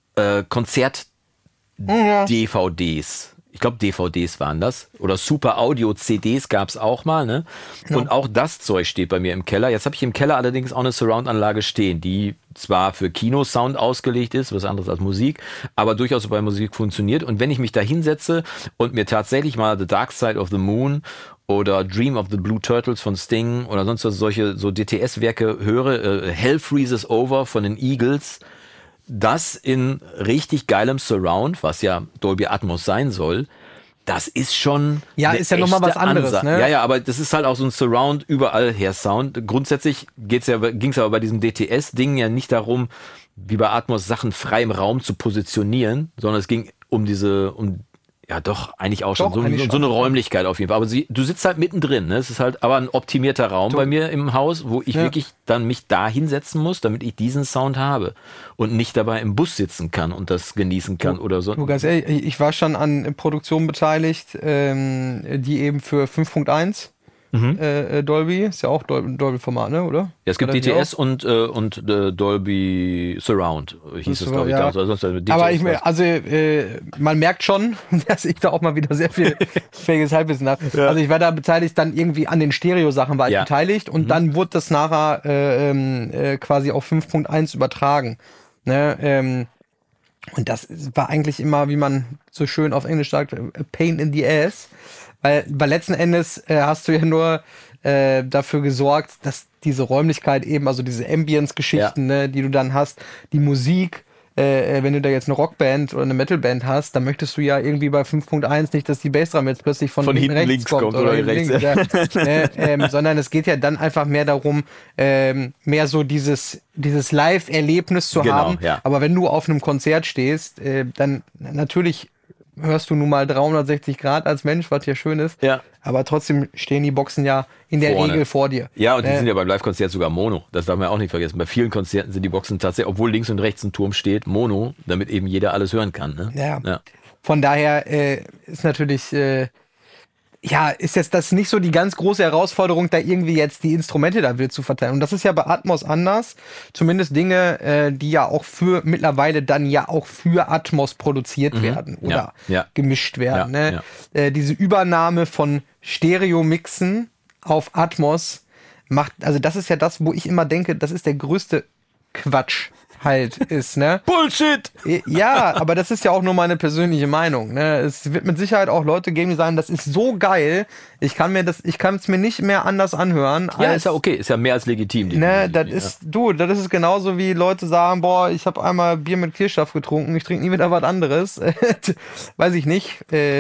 Konzert-DVDs. Ich glaube, DVDs waren das. Oder Super Audio CDs gab es auch mal, ne? Ja. Und auch das Zeug steht bei mir im Keller. Jetzt habe ich im Keller allerdings auch eine Surround-Anlage stehen, die zwar für Kinosound ausgelegt ist, was anderes als Musik, aber durchaus bei Musik funktioniert. Und wenn ich mich da hinsetze und mir tatsächlich mal The Dark Side of the Moon oder Dream of the Blue Turtles von Sting oder sonst was, solche so DTS-Werke höre, Hell Freezes Over von den Eagles, das in richtig geilem Surround, was ja Dolby Atmos sein soll, das ist schon ist ja nochmal was anderes, ne? Ja, aber das ist halt auch so ein Surround überall her Sound. Grundsätzlich ging es aber bei diesem DTS-Ding ja nicht darum, wie bei Atmos Sachen frei im Raum zu positionieren, sondern es ging um eigentlich auch schon. So eine Räumlichkeit auf jeden Fall. Aber du sitzt halt mittendrin. Ne? Es ist halt aber ein optimierter Raum bei mir im Haus, wo ich wirklich dann mich da hinsetzen muss, damit ich diesen Sound habe und nicht dabei im Bus sitzen kann und das genießen kann oder so. Ganz ehrlich, ich war schon an Produktionen beteiligt, die eben für 5.1 Dolby. Ist ja auch Dolby-Format, ne, oder? Ja, es gibt Oder DTS und Dolby Surround, hieß es, glaube ich. Ja. Da. Sonst DTS Aber man merkt schon, dass ich da auch mal wieder sehr viel fähiges Halbwissen habe. Ja. Also ich war da beteiligt, dann irgendwie an den Stereo-Sachen war ich beteiligt und dann wurde das nachher quasi auf 5.1 übertragen. Ne? Und das war eigentlich immer, wie man so schön auf Englisch sagt, a pain in the ass. Weil letzten Endes hast du ja nur dafür gesorgt, dass diese Räumlichkeit eben, also diese Ambience-Geschichten, ne, die du dann hast, die Musik, wenn du da jetzt eine Rockband oder eine Metalband hast, dann möchtest du ja irgendwie bei 5.1 nicht, dass die Bassdrum jetzt plötzlich von hinten rechts links kommt oder rechts. Sondern es geht ja dann einfach mehr darum, mehr so dieses Live-Erlebnis zu haben. Ja. Aber wenn du auf einem Konzert stehst, dann natürlich hörst du nun mal 360 Grad als Mensch, was ja schön ist. Ja. Aber trotzdem stehen die Boxen ja in der Regel vor dir. Ja, und die sind ja beim Live-Konzert sogar Mono. Das darf man ja auch nicht vergessen. Bei vielen Konzerten sind die Boxen tatsächlich, obwohl links und rechts ein Turm steht, Mono, damit eben jeder alles hören kann. Ne? Ja. Von daher ist natürlich... ist jetzt das nicht so die ganz große Herausforderung, da irgendwie jetzt die Instrumente da wild zu verteilen. Und das ist ja bei Atmos anders. Zumindest Dinge, die ja auch mittlerweile dann ja auch für Atmos produziert werden oder gemischt werden. Ja, ne? Diese Übernahme von Stereo-Mixen auf Atmos macht, also das ist ja das, wo ich immer denke, das ist der größte Quatsch halt ist, ne? Bullshit! Ja, aber das ist ja auch nur meine persönliche Meinung, ne? Es wird mit Sicherheit auch Leute geben, die sagen, das ist so geil, ich kann es mir nicht mehr anders anhören. Ja, ist ja okay, ist ja mehr als legitim. Ne, das ist genauso wie Leute sagen, boah, ich habe einmal Bier mit Kirschsaft getrunken, ich trinke nie wieder was anderes. Weiß ich nicht.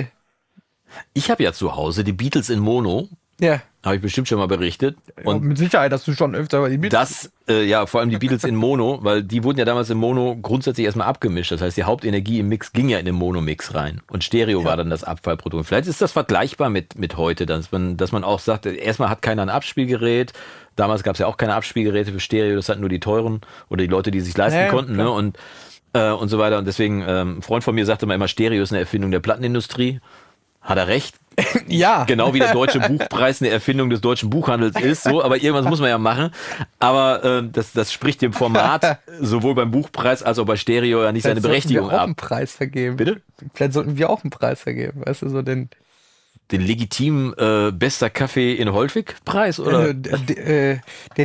Ich habe ja zu Hause die Beatles in Mono. Ja. Habe ich bestimmt schon mal berichtet. Und ja, mit Sicherheit hast du schon öfter über die Beatles. Vor allem die Beatles in Mono, weil die wurden ja damals im Mono grundsätzlich erstmal abgemischt. Das heißt, die Hauptenergie im Mix ging ja in den Mono-Mix rein. Und Stereo war dann das Abfallprodukt. Vielleicht ist das vergleichbar mit heute, dass man auch sagt, erstmal hat keiner ein Abspielgerät. Damals gab es ja auch keine Abspielgeräte für Stereo, das hatten nur die teuren oder die Leute, die sich leisten konnten. Ne? Und so weiter. Und deswegen, ein Freund von mir sagte immer Stereo ist eine Erfindung der Plattenindustrie. Hat er recht? Ja. Genau wie der Deutsche Buchpreis eine Erfindung des deutschen Buchhandels ist, so, aber irgendwas muss man ja machen. Aber das spricht dem Format sowohl beim Buchpreis als auch bei Stereo ja nicht seine Berechtigung ab. Vielleicht sollten wir auch einen Preis vergeben. Bitte? Vielleicht sollten wir auch einen Preis vergeben, weißt du, so den legitimen bester Kaffee in Holtwig-Preis, oder? Der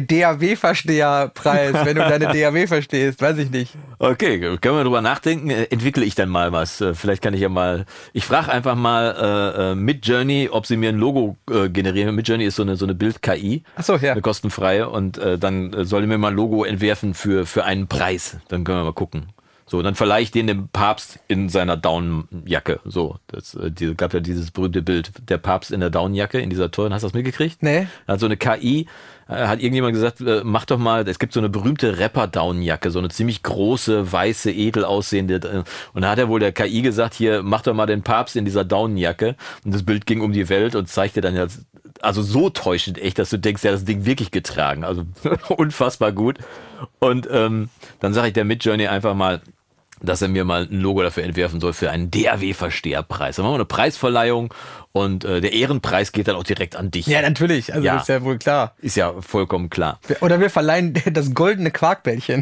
DAW-Versteher-Preis, wenn du deine DAW verstehst, weiß ich nicht. Okay, können wir drüber nachdenken. Entwickle ich dann mal was. Vielleicht kann ich ja mal, ich frage einfach mal Midjourney, ob sie mir ein Logo generieren. Midjourney ist so eine Bild-KI. Ach so, ja. Eine kostenfreie. Und dann soll die mir mal ein Logo entwerfen für einen Preis. Dann können wir mal gucken. So, dann verleihe ich den dem Papst in seiner Daunenjacke. So, gab ja dieses berühmte Bild. Der Papst in der Daunenjacke, in dieser teuren, hast du das mitgekriegt? Nee. Hat so eine KI, hat irgendjemand gesagt, mach doch mal, es gibt so eine berühmte Rapper-Daunenjacke, so eine ziemlich große, weiße, edel aussehende. Und da hat er wohl der KI gesagt, hier, mach doch mal den Papst in dieser Daunenjacke. Und das Bild ging um die Welt und zeigte dann ja, also so täuschend echt, dass du denkst, ja, das Ding wirklich getragen. Also unfassbar gut. Und dann sage ich der Midjourney einfach mal, dass er mir mal ein Logo dafür entwerfen soll für einen DAW-Versteherpreis. Dann machen wir eine Preisverleihung und der Ehrenpreis geht dann auch direkt an dich. Ja, natürlich. Also das ist ja wohl klar. Ist ja vollkommen klar. Oder wir verleihen das goldene Quarkbällchen.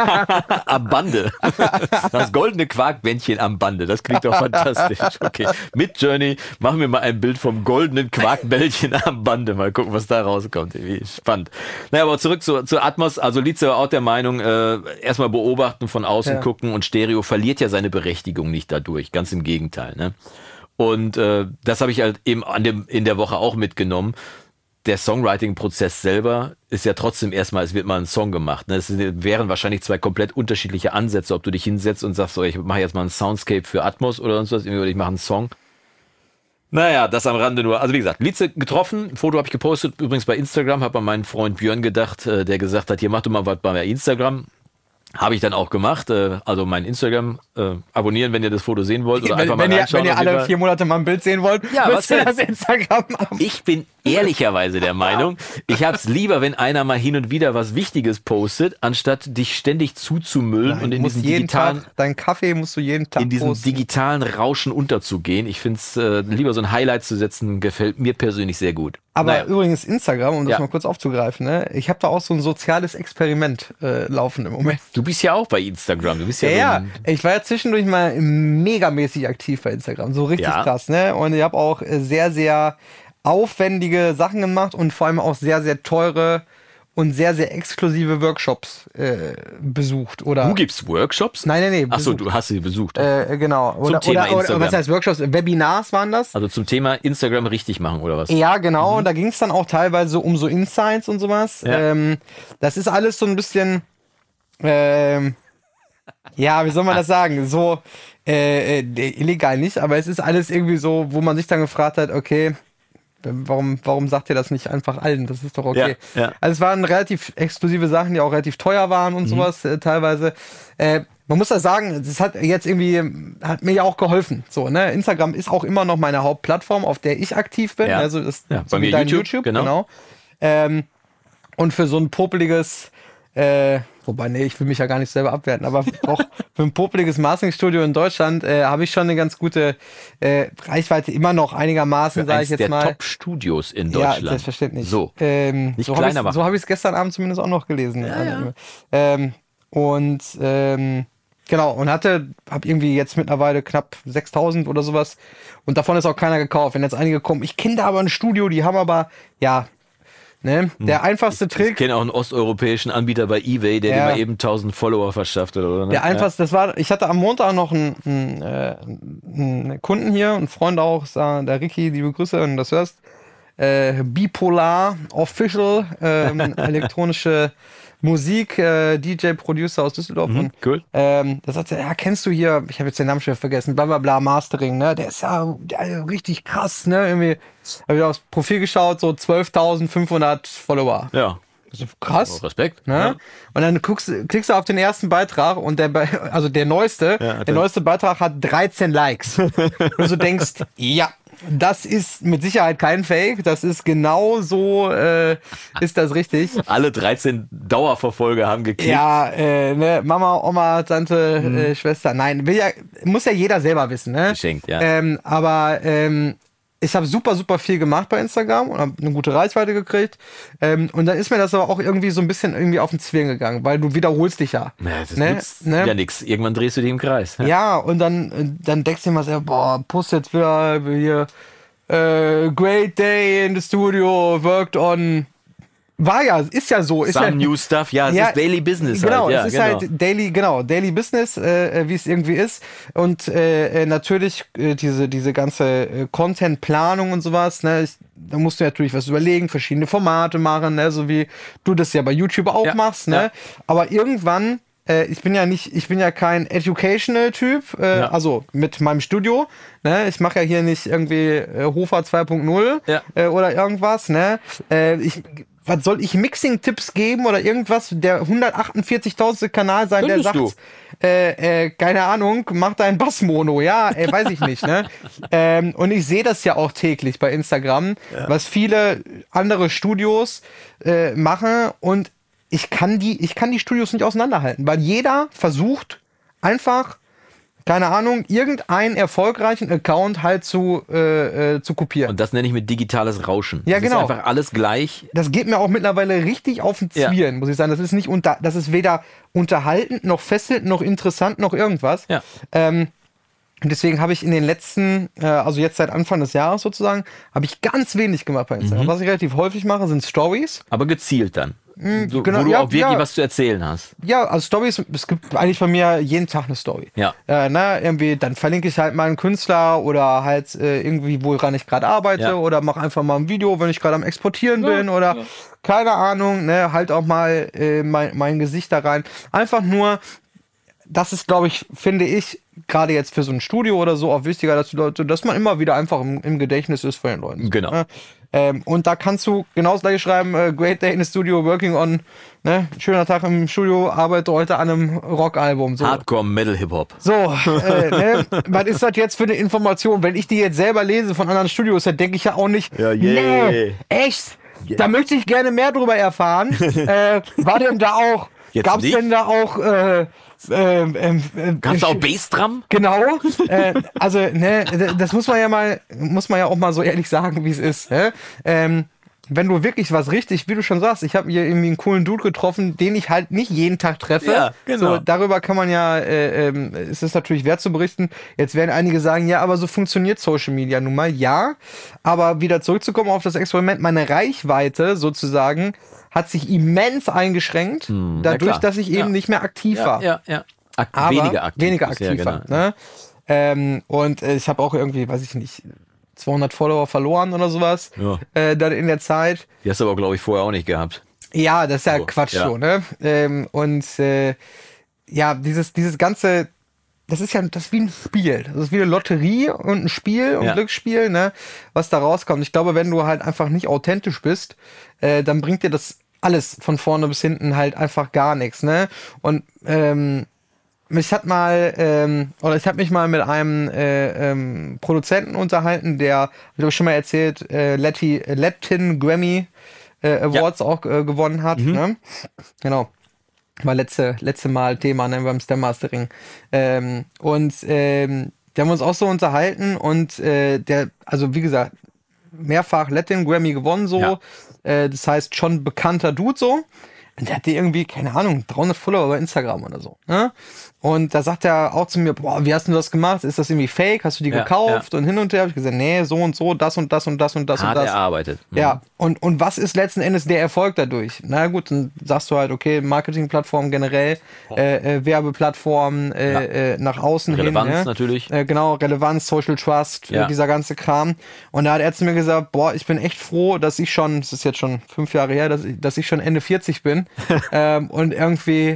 Am Bande. Das goldene Quarkbällchen am Bande. Das klingt doch fantastisch. Okay. Midjourney, machen wir mal ein Bild vom goldenen Quarkbällchen am Bande. Mal gucken, was da rauskommt. Wie spannend. Naja, aber zurück zu Atmos. Also Lize war auch der Meinung, erstmal beobachten, von außen gucken, und Stereo verliert ja seine Berechtigung nicht dadurch. Ganz im Gegenteil, ne? Und das habe ich halt eben in der Woche auch mitgenommen. Der Songwriting-Prozess selber ist ja trotzdem erstmal, es wird mal ein Song gemacht. Ne? Es wären wahrscheinlich zwei komplett unterschiedliche Ansätze, ob du dich hinsetzt und sagst, so, ich mache jetzt mal ein Soundscape für Atmos oder sonst was, oder ich mache einen Song. Naja, das am Rande nur. Also wie gesagt, Lize getroffen, ein Foto habe ich gepostet, übrigens bei Instagram, habe an meinen Freund Björn gedacht, der gesagt hat, hier mach du mal was bei Instagram. Habe ich dann auch gemacht. Also mein Instagram abonnieren, wenn ihr das Foto sehen wollt. Oder einfach mal reinschauen. Wenn ihr alle 4 Monate mal ein Bild sehen wollt, ja, müsst ihr das Instagram haben. Ich bin ehrlicherweise der Meinung, ich hab's lieber, wenn einer mal hin und wieder was Wichtiges postet, anstatt dich ständig zuzumüllen und in diesem digitalen, deinen Kaffee musst du jeden Tag in diesem posten. digitalen Rauschen unterzugehen. Ich find's lieber so ein Highlight zu setzen, gefällt mir persönlich sehr gut. Aber übrigens Instagram, um das Ja. mal kurz aufzugreifen, ne? Ich habe da auch so ein soziales Experiment laufen im Moment. Du bist ja auch bei Instagram. Du bist ja, Ja, so ja, ein, ich war ja zwischendurch mal megamäßig aktiv bei Instagram, so richtig Ja. krass, ne? Und ich habe auch sehr, sehr aufwendige Sachen gemacht und vor allem auch sehr, sehr teure und sehr, sehr exklusive Workshops besucht. Oder du gibst Workshops? Nein. Achso, besucht. du hast sie besucht. Genau. Zum Thema Instagram. was heißt Workshops? Webinars waren das? Also zum Thema Instagram richtig machen oder was? Ja, genau. Und da ging es dann auch teilweise um so Insights und sowas. Ja. Das ist alles so ein bisschen, ja, wie soll man das sagen? So illegal nicht, aber es ist alles irgendwie so, wo man sich dann gefragt hat, okay, warum sagt ihr das nicht einfach allen? Das ist doch okay. Ja, ja. Also es waren relativ exklusive Sachen, die auch relativ teuer waren und sowas teilweise. Man muss das sagen, das hat jetzt irgendwie, hat mir ja auch geholfen. So, ne? Instagram ist auch immer noch meine Hauptplattform, auf der ich aktiv bin. Ja. Also ist Ja, so bei wie mir dein YouTube, genau. Und für so ein popeliges, wobei, nee, ich will mich ja gar nicht selber abwerten, aber auch für ein popeliges Mastering-Studio in Deutschland habe ich schon eine ganz gute Reichweite, immer noch einigermaßen, sage ich jetzt der mal. Top-Studios in Deutschland. Ja, selbstverständlich. So. Nicht so kleiner habe ich es gestern Abend zumindest auch noch gelesen. Genau, und habe irgendwie jetzt mittlerweile knapp 6.000 oder sowas. Und davon ist auch keiner gekauft. Wenn jetzt einige kommen, ich kenne da aber ein Studio, die haben aber, ja, ne, der einfachste Ich Trick. kenne auch einen osteuropäischen Anbieter bei eBay, der Ja. dir mal eben 1000 Follower verschafft hat, oder? Ne? Der einfachste, ich hatte am Montag noch einen Kunden hier, einen Freund auch, der Ricky, liebe Grüße, wenn du das hörst. Bipolar Official, elektronische Musik, DJ, Producer aus Düsseldorf. Und, cool. da sagt er, ja, kennst du hier, ich habe jetzt den Namen schon vergessen, bla bla bla, Mastering, ne? Der ist ja richtig krass, ne? Irgendwie habe ich aufs Profil geschaut, so 12.500 Follower. Ja. Also krass. Respekt. Ne? Ja. Und dann klickst du auf den ersten Beitrag und der neueste Beitrag hat 13 Likes. Und du so denkst, ja, das ist mit Sicherheit kein Fake, das ist genau so, ist das richtig. Alle 13 Dauerverfolger haben geklickt. Ja, ne, Mama, Oma, Tante, Schwester, nein, muss ja jeder selber wissen, ne? Geschenkt, ja. Aber ich habe super, super viel gemacht bei Instagram und habe eine gute Reichweite gekriegt. Und dann ist mir das aber auch irgendwie so ein bisschen irgendwie auf den Zwirn gegangen, weil du wiederholst dich ja. Ja, das nützt ja nichts. Irgendwann drehst du dich im Kreis. Ja, und dann denkst du dir mal so, boah, post jetzt wieder hier great day in the studio, worked on. Ist ja so. Ist Some ja, new stuff, ja, es ist Daily Business genau, halt. Ja, es ist halt Daily Business, wie es irgendwie ist. Und natürlich diese ganze Content-Planung und sowas, ne, da musst du natürlich was überlegen, verschiedene Formate machen, ne, so wie du das ja bei YouTube auch machst, ne. Ja. Aber irgendwann, ich bin ja kein Educational-Typ, also mit meinem Studio, ne, ich mache ja hier nicht irgendwie Hofer 2.0 oder irgendwas, ne, was soll ich Mixing-Tipps geben oder irgendwas? Der 148.000. Kanal sein, der sagt, keine Ahnung, mach dein Bassmono. Ja, weiß ich nicht, ne? Und ich sehe das ja auch täglich bei Instagram, was viele andere Studios machen und ich kann die Studios nicht auseinanderhalten, weil jeder versucht einfach, keine Ahnung, irgendeinen erfolgreichen Account halt zu kopieren. Und das nenne ich mit digitales Rauschen. Ja, das genau. ist einfach alles gleich. Das geht mir auch mittlerweile richtig auf den Zwirn, muss ich sagen. Das ist weder unterhaltend, noch fesselnd, noch interessant, noch irgendwas. Ja. Und deswegen habe ich in den letzten, also jetzt seit Anfang des Jahres sozusagen, habe ich ganz wenig gemacht bei Instagram. Was ich relativ häufig mache, sind Stories. Aber gezielt dann. Genau, wo du auch wirklich was zu erzählen hast. Ja, also Stories, es gibt eigentlich von mir jeden Tag eine Story. Ja. Irgendwie, dann verlinke ich halt mal einen Künstler oder halt irgendwie, woran ich gerade arbeite oder mache einfach mal ein Video, wenn ich gerade am Exportieren bin oder keine Ahnung, ne, halt auch mal mein Gesicht da rein. Einfach nur, das ist, glaube ich, finde ich, gerade jetzt für so ein Studio oder so auch wichtiger, dass man immer wieder einfach im Gedächtnis ist von den Leuten. Genau. Ne? Und da kannst du genau das gleiche schreiben, great day in the studio, working on, ne? Schöner Tag im Studio, arbeite heute an einem Rockalbum. So. Hardcore, Metal, Hip-Hop. So, ne? Was ist das jetzt für eine Information? Wenn ich die jetzt selber lese von anderen Studios, dann denke ich ja auch nicht, nee, echt? Da möchte ich gerne mehr drüber erfahren. War denn da auch, gab's denn da auch, Gab's da auch Bassdrum? Genau. Also, ne, das muss man ja auch mal so ehrlich sagen, wie es ist. Ne? Wenn du wirklich was richtig, wie du schon sagst, ich habe hier irgendwie einen coolen Dude getroffen, den ich halt nicht jeden Tag treffe. Ja, genau. So, darüber kann man ja, ist es natürlich wert zu berichten. Jetzt werden einige sagen, ja, aber so funktioniert Social Media nun mal. Ja, aber wieder zurückzukommen auf das Experiment, meine Reichweite sozusagen hat sich immens eingeschränkt, dadurch, dass ich eben nicht mehr aktiv war. Ja. Weniger aktiv war. Ne? Und ich habe auch irgendwie, weiß ich nicht, 200 Follower verloren oder sowas dann in der Zeit. Die hast du aber, glaube ich, vorher auch nicht gehabt. Ja, das ist ja Quatsch so, ne? Dieses ganze, das ist wie ein Spiel. Das ist wie eine Lotterie und ein Spiel und Glücksspiel, ne? Was da rauskommt. Ich glaube, wenn du halt einfach nicht authentisch bist, dann bringt dir das alles von vorne bis hinten halt einfach gar nichts, ne? Und ich habe mich mal mit einem Produzenten unterhalten, der, habe ich schon mal erzählt, Latin Grammy Awards auch gewonnen hat, ne? Genau. War letzte Mal Thema, ne, beim Stem Mastering. Wir haben uns auch so unterhalten und also wie gesagt, mehrfach Latin Grammy gewonnen so. Ja. Das heißt, schon bekannter Dude so. Und der hatte irgendwie, keine Ahnung, 300 Follower bei Instagram oder so. Ne? Und da sagt er auch zu mir, boah, wie hast du das gemacht? Ist das irgendwie fake? Hast du die gekauft? Und hin und her habe ich gesagt, nee, so und so, das und das und das und das Hart und das. erarbeitet. Ja, und was ist letzten Endes der Erfolg dadurch? Na gut, dann sagst du halt, okay, Marketingplattformen generell, Werbeplattformen nach außen Relevanz hin. natürlich. Genau, Relevanz, Social Trust, dieser ganze Kram. Und da hat er zu mir gesagt, boah, ich bin echt froh, dass ich schon, das ist jetzt schon 5 Jahre her, dass ich schon Ende 40 bin und irgendwie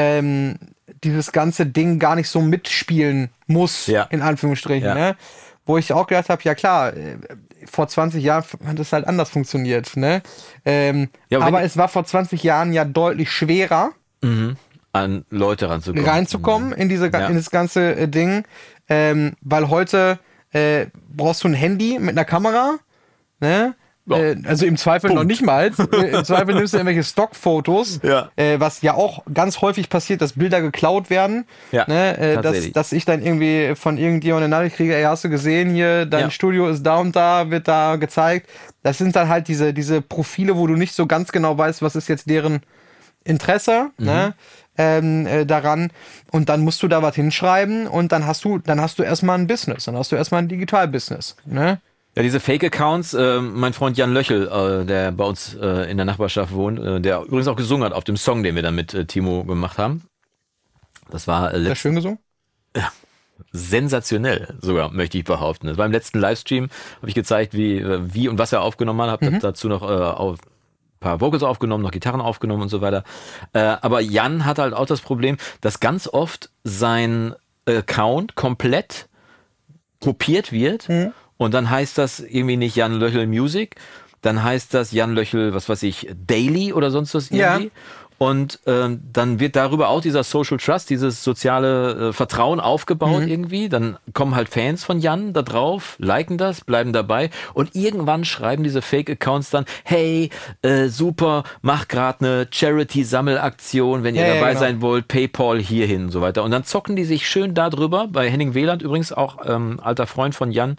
dieses ganze Ding gar nicht so mitspielen muss, in Anführungsstrichen. Ja. Ne? Wo ich auch gedacht habe, ja klar, vor 20 Jahren hat es halt anders funktioniert. Ne? Aber es war vor 20 Jahren ja deutlich schwerer, an Leute reinzukommen in das ganze Ding, weil heute brauchst du ein Handy mit einer Kamera, ne? Also im Zweifel noch nicht mal. Im Zweifel nimmst du irgendwelche Stockfotos, was ja auch ganz häufig passiert, dass Bilder geklaut werden. Ja, ne? Dass ich dann irgendwie von irgendjemandem eine Nachricht kriege, ey, hast du gesehen hier, dein Studio ist da und da, wird da gezeigt. Das sind dann halt diese Profile, wo du nicht so ganz genau weißt, was ist jetzt deren Interesse, ne? Daran, und dann musst du da was hinschreiben und dann hast du erstmal ein Business, dann hast du erstmal ein Digital-Business, ne? Ja, diese Fake-Accounts, mein Freund Jan Löchel, der bei uns in der Nachbarschaft wohnt, der übrigens auch gesungen hat auf dem Song, den wir dann mit Timo gemacht haben. Das war Sehr schön gesungen? Ja, sensationell sogar, möchte ich behaupten. Das war im letzten Livestream, habe ich gezeigt, wie und was er aufgenommen hat, habe dazu noch ein paar Vocals aufgenommen, noch Gitarren aufgenommen und so weiter. Aber Jan hat halt auch das Problem, dass ganz oft sein Account komplett kopiert wird. Und dann heißt das irgendwie nicht Jan Löchel Music, dann heißt das Jan Löchel, was weiß ich, Daily oder sonst was irgendwie. Ja. Und dann wird darüber auch dieser Social Trust, dieses soziale Vertrauen aufgebaut irgendwie. Dann kommen halt Fans von Jan da drauf, liken das, bleiben dabei. Und irgendwann schreiben diese Fake-Accounts dann, hey, super, mach gerade eine Charity-Sammelaktion, wenn ihr dabei sein wollt, PayPal hierhin und so weiter. Und dann zocken die sich schön darüber. Bei Henning Wieland übrigens, auch alter Freund von Jan,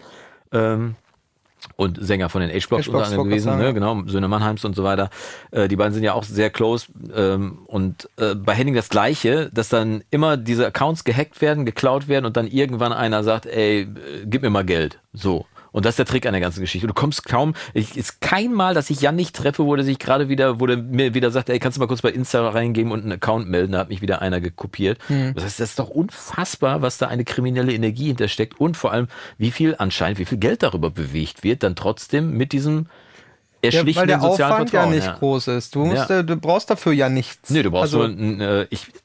und Sänger von den H-Blocks unter anderem gewesen, ne? Genau, Söhne Mannheims und so weiter. Die beiden sind ja auch sehr close. Und bei Henning das Gleiche, dass dann immer diese Accounts gehackt werden, geklaut werden und dann irgendwann einer sagt, ey, gib mir mal Geld. So. Und das ist der Trick an der ganzen Geschichte. Du kommst kaum, ist kein Mal, dass ich Jan nicht treffe, wo der mir wieder sagt, ey, kannst du mal kurz bei Insta reingeben und einen Account melden, da hat mich wieder einer gekopiert. Das heißt, das ist doch unfassbar, was da eine kriminelle Energie hintersteckt und vor allem, wie viel Geld darüber bewegt wird, dann trotzdem mit diesem erschlichenden sozialen Vertrauen. Weil der Aufwand ja nicht groß ist. Du brauchst dafür ja nichts. Nee, du brauchst ich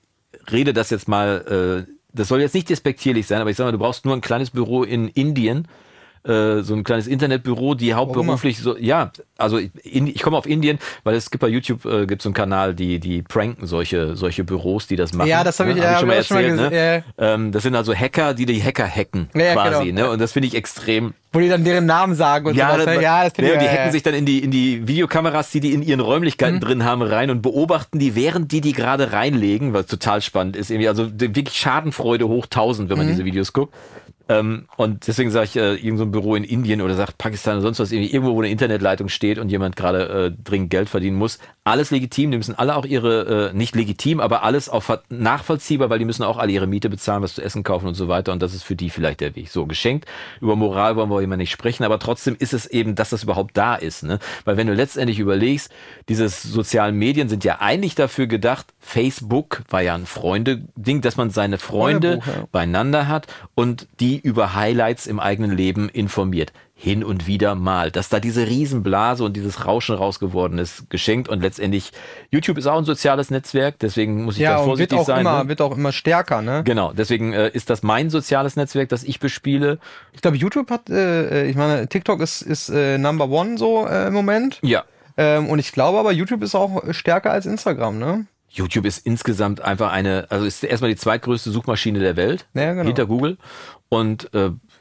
rede das jetzt mal, das soll jetzt nicht despektierlich sein, aber ich sag mal, du brauchst nur ein kleines Büro in Indien, so ein kleines Internetbüro, die hauptberuflich so, ja, also ich komme auf Indien, weil es gibt bei YouTube gibt so einen Kanal, die pranken solche Büros, die das machen. Ja, das habe ich, hab schon mal erzählt, gesehen. ne? Das sind also Hacker, die Hacker hacken, quasi, genau. ne? Und das finde ich extrem. Wo die dann deren Namen sagen und Ja, sowas. Das die hacken sich dann in die Videokameras, die in ihren Räumlichkeiten drin haben, rein und beobachten die, während die gerade reinlegen, was total spannend ist. Irgendwie, also wirklich Schadenfreude hoch 1000, wenn man diese Videos guckt. Und deswegen sage ich, irgend so ein Büro in Indien oder sagt Pakistan oder sonst was, irgendwo, wo eine Internetleitung steht und jemand gerade dringend Geld verdienen muss. Alles legitim, die müssen alle auch ihre, nicht legitim, aber alles auch nachvollziehbar, weil die müssen auch alle ihre Miete bezahlen, was zu essen kaufen und so weiter. Und das ist für die vielleicht der Weg. So, geschenkt. Über Moral wollen wir immer nicht sprechen, aber trotzdem ist es eben, dass das überhaupt da ist. Ne? Weil wenn du letztendlich überlegst, diese sozialen Medien sind ja eigentlich dafür gedacht, Facebook war ja ein Freunde-Ding, dass man seine Freunde beieinander hat und die über Highlights im eigenen Leben informiert. Hin und wieder mal. Dass da diese Riesenblase und dieses Rauschen raus geworden ist, geschenkt. Und letztendlich, YouTube ist auch ein soziales Netzwerk, deswegen muss ich da vorsichtig sein. Ja, wird auch immer stärker, ne? Genau, deswegen ist das mein soziales Netzwerk, das ich bespiele. Ich glaube, YouTube hat, ich meine, TikTok ist Number One so im Moment. Ja. Und ich glaube aber, YouTube ist auch stärker als Instagram, ne? YouTube ist insgesamt einfach also ist erstmal die zweitgrößte Suchmaschine der Welt, hinter Google. Und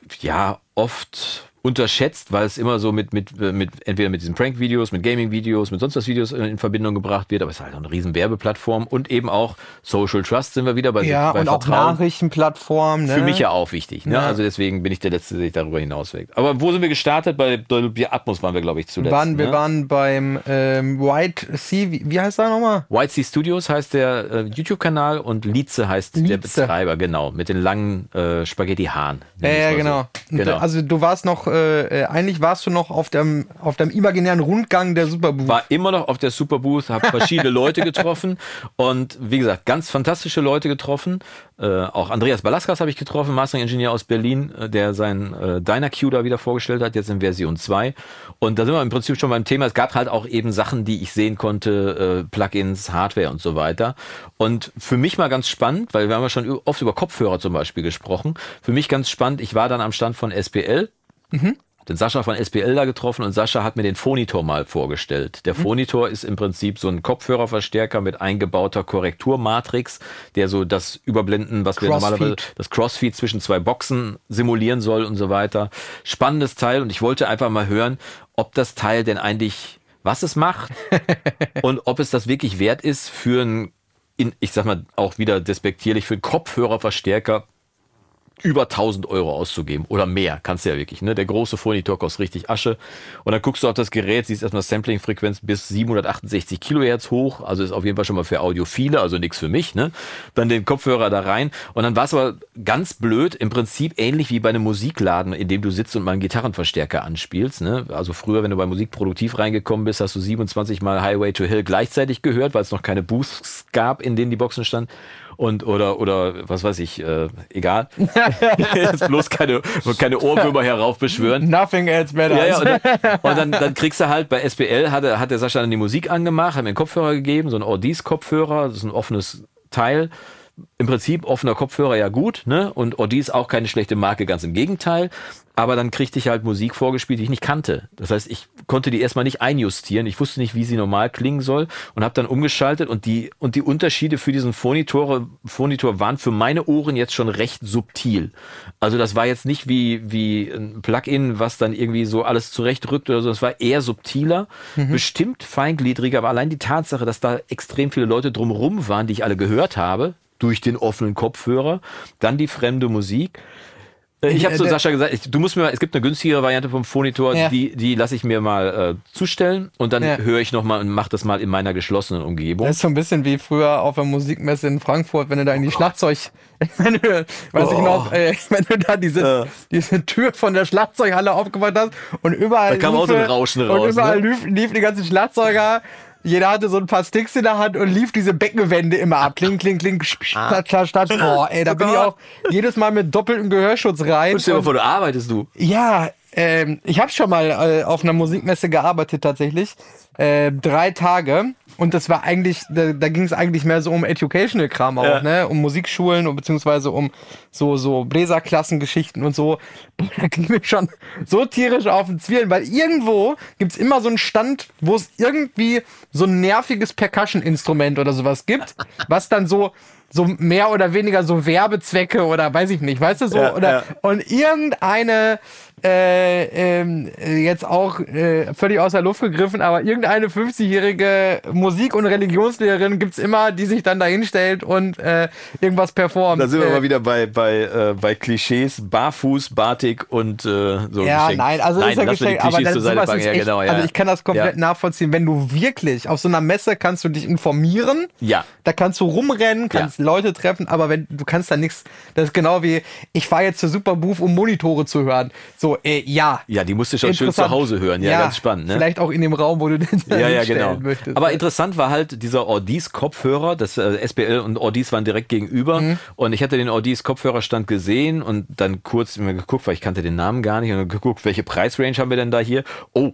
oft unterschätzt, weil es immer so mit entweder mit diesen Prank-Videos, mit Gaming-Videos, mit sonst was Videos in Verbindung gebracht wird, aber es ist halt auch eine riesen Werbeplattform und eben auch Social Trust sind wir wieder bei und Vertrauen. auch Nachrichtenplattform. Ne? Für mich ja auch wichtig. Ne? Ja. Also deswegen bin ich der Letzte, der sich darüber hinauswegt. Aber wo sind wir gestartet? Bei Dolby Atmos waren wir, glaube ich, zuletzt. Wir waren beim White Sea, wie heißt der nochmal? White Sea Studios heißt der YouTube-Kanal und Lietze heißt der Betreiber, genau, mit den langen Spaghetti-Haaren. Ja, genau. Genau. Also du warst noch, eigentlich warst du noch auf deinem imaginären Rundgang der Superbooth. War immer noch auf der Superbooth, habe verschiedene Leute getroffen und wie gesagt, ganz fantastische Leute getroffen. Auch Andreas Balaskas habe ich getroffen, Mastering-Ingenieur aus Berlin, der sein Dyna-Q da wieder vorgestellt hat, jetzt in Version 2. Und da sind wir im Prinzip schon beim Thema. Es gab halt auch eben Sachen, die ich sehen konnte, Plugins, Hardware und so weiter. Und für mich mal ganz spannend, weil wir haben ja schon oft über Kopfhörer zum Beispiel gesprochen. Für mich ganz spannend, ich war dann am Stand von SPL. Den Sascha von SPL da getroffen und Sascha hat mir den Phonitor mal vorgestellt. Der Phonitor ist im Prinzip so ein Kopfhörerverstärker mit eingebauter Korrekturmatrix, der so das Überblenden, was wir normalerweise, das Crossfeed zwischen zwei Boxen simulieren soll und so weiter. Spannendes Teil und ich wollte einfach mal hören, ob das Teil denn eigentlich, was es macht und ob es das wirklich wert ist für ich sag mal auch wieder despektierlich, für einen Kopfhörerverstärker über 1.000 Euro auszugeben oder mehr, kannst du ja wirklich, ne? Der große Phonitor kostet richtig Asche und dann guckst du auf das Gerät, siehst erstmal Sampling-Frequenz bis 768 Kilohertz hoch, also ist auf jeden Fall schon mal für Audiophile, also nichts für mich, ne? Dann den Kopfhörer da rein und dann war es aber ganz blöd, im Prinzip ähnlich wie bei einem Musikladen, in dem du sitzt und mal einen Gitarrenverstärker anspielst, ne? Also früher, wenn du bei Musik produktiv reingekommen bist, hast du 27 Mal Highway to Hell gleichzeitig gehört, weil es noch keine Booths gab, in denen die Boxen standen. Oder was weiß ich, egal. Jetzt bloß keine Ohrwürmer heraufbeschwören. Nothing else matters. Und dann kriegst du halt bei SPL, hat der Sascha dann die Musik angemacht, hat mir einen Kopfhörer gegeben, so ein Audis-Kopfhörer, das ist ein offenes Teil. Im Prinzip offener Kopfhörer ja gut, ne? Und Audis auch keine schlechte Marke, ganz im Gegenteil. Aber dann kriegte ich halt Musik vorgespielt, die ich nicht kannte. Das heißt, ich konnte die erstmal nicht einjustieren. Ich wusste nicht, wie sie normal klingen soll und habe dann umgeschaltet und die Unterschiede für diesen Phonitor waren für meine Ohren jetzt schon recht subtil. Also das war jetzt nicht wie ein Plugin, was dann irgendwie so alles zurechtrückt oder so. Das war eher subtiler, bestimmt feingliedriger, aber allein die Tatsache, dass da extrem viele Leute drumherum waren, die ich alle gehört habe, durch den offenen Kopfhörer, dann die fremde Musik. Ich habe zu Sascha gesagt, es gibt eine günstigere Variante vom Phonitor, die lasse ich mir mal zustellen und dann höre ich nochmal und mache das mal in meiner geschlossenen Umgebung. Das ist so ein bisschen wie früher auf der Musikmesse in Frankfurt, wenn du da in die wenn du da diese Tür von der Schlagzeughalle aufgemacht hast und überall da kam auch so ein Rauschen raus. Und überall liefen die ganzen Schlagzeuger. Jeder hatte so ein paar Sticks in der Hand und lief diese Beckenwände immer ab. Kling, kling, kling, klatsch. Boah, ey, da bin ich auch jedes Mal mit doppeltem Gehörschutz rein. Und stell dir mal vor, du arbeitest du. Ja, Ich habe schon mal auf einer Musikmesse gearbeitet tatsächlich. 3 Tage. Und das war eigentlich, da ging es eigentlich mehr so um Educational-Kram auch, ne? Um Musikschulen und beziehungsweise um so Bläserklassengeschichten und so. Da ging mir schon so tierisch auf den Zwirn, weil irgendwo gibt's immer so einen Stand, wo es irgendwie so ein nerviges Percussion-Instrument oder sowas gibt, was dann so mehr oder weniger so Werbezwecke oder weiß ich nicht, weißt du, so, und irgendeine jetzt auch völlig aus der Luft gegriffen, aber irgendeine 50-jährige Musik- und Religionslehrerin gibt's immer, die sich dann da hinstellt und irgendwas performt. Da sind wir mal wieder bei Klischees, Barfuß, Batik und so. Ja, Geschenk. nein, also nein, ist ja lass mal die geschenkt, aber Klischees das, zur Seite sowas packen. ist Ja, echt, genau, ja. also ich kann das komplett nachvollziehen, wenn du wirklich auf so einer Messe kannst du dich informieren, da kannst du rumrennen, kannst Leute treffen, aber du kannst da nichts, das ist genau wie, ich fahre jetzt zur Superbooth, um Monitore zu hören. So, ja, die musst du schon schön zu Hause hören. Ja, ganz spannend. Ne? Vielleicht auch in dem Raum, wo du den genau. möchtest. Aber interessant war halt dieser Audis-Kopfhörer, das SPL und Audis waren direkt gegenüber und ich hatte den Audis-Kopfhörerstand gesehen und dann kurz mir geguckt, weil ich kannte den Namen gar nicht und dann geguckt, welche Preisrange haben wir denn da hier? Oh,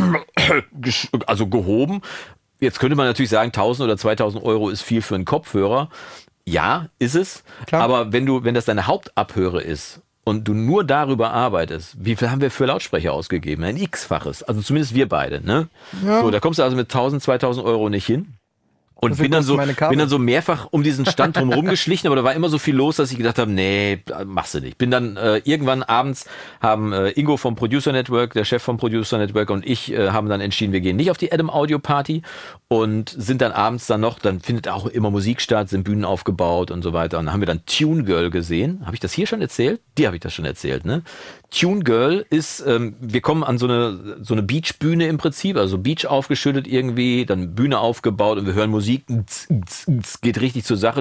also gehoben. Jetzt könnte man natürlich sagen, 1.000 oder 2.000 Euro ist viel für einen Kopfhörer. Ja, ist es. Klar. Aber wenn das deine Hauptabhöre ist und du nur darüber arbeitest, wie viel haben wir für Lautsprecher ausgegeben? Ein X-faches. Also zumindest wir beide, ne? Ja. So, da kommst du also mit 1.000, 2.000 Euro nicht hin. Und bin dann so mehrfach um diesen Stand drumherum geschlichen, aber da war immer so viel los, dass ich gedacht habe, nee, machst du nicht. Bin dann irgendwann abends, haben Ingo vom Producer Network, der Chef vom Producer Network und ich haben dann entschieden, wir gehen nicht auf die Adam Audio Party und sind dann abends dann findet auch immer Musik statt, sind Bühnen aufgebaut und so weiter. Und dann haben wir dann Tune Girl gesehen. Habe ich das hier schon erzählt? Dir habe ich das schon erzählt, ne? Tune Girl ist, wir kommen an so eine Beach-Bühne im Prinzip, also Beach aufgeschüttet irgendwie, dann Bühne aufgebaut und wir hören Musik, geht richtig zur Sache,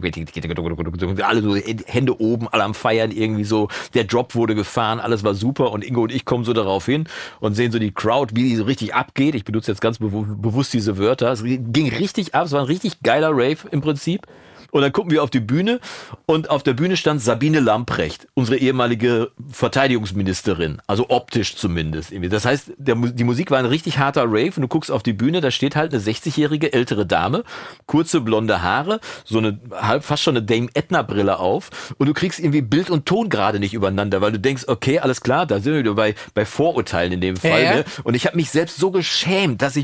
alle so Hände oben, alle am Feiern irgendwie so, der Drop wurde gefahren, alles war super und Ingo und ich kommen so darauf hin und sehen so die Crowd, wie die so richtig abgeht. Ich benutze jetzt ganz bewusst diese Wörter. Es ging richtig ab, es war ein richtig geiler Rave im Prinzip. Und dann gucken wir auf die Bühne und auf der Bühne stand Sabine Lamprecht, unsere ehemalige Verteidigungsministerin, also optisch zumindest. Das heißt, die Musik war ein richtig harter Rave und du guckst auf die Bühne, da steht halt eine 60-jährige ältere Dame, kurze blonde Haare, so eine fast schon eine Dame Edna Brille auf und du kriegst irgendwie Bild und Ton gerade nicht übereinander, weil du denkst, okay, alles klar, da sind wir bei Vorurteilen in dem Fall. Ne? Und ich habe mich selbst so geschämt, dass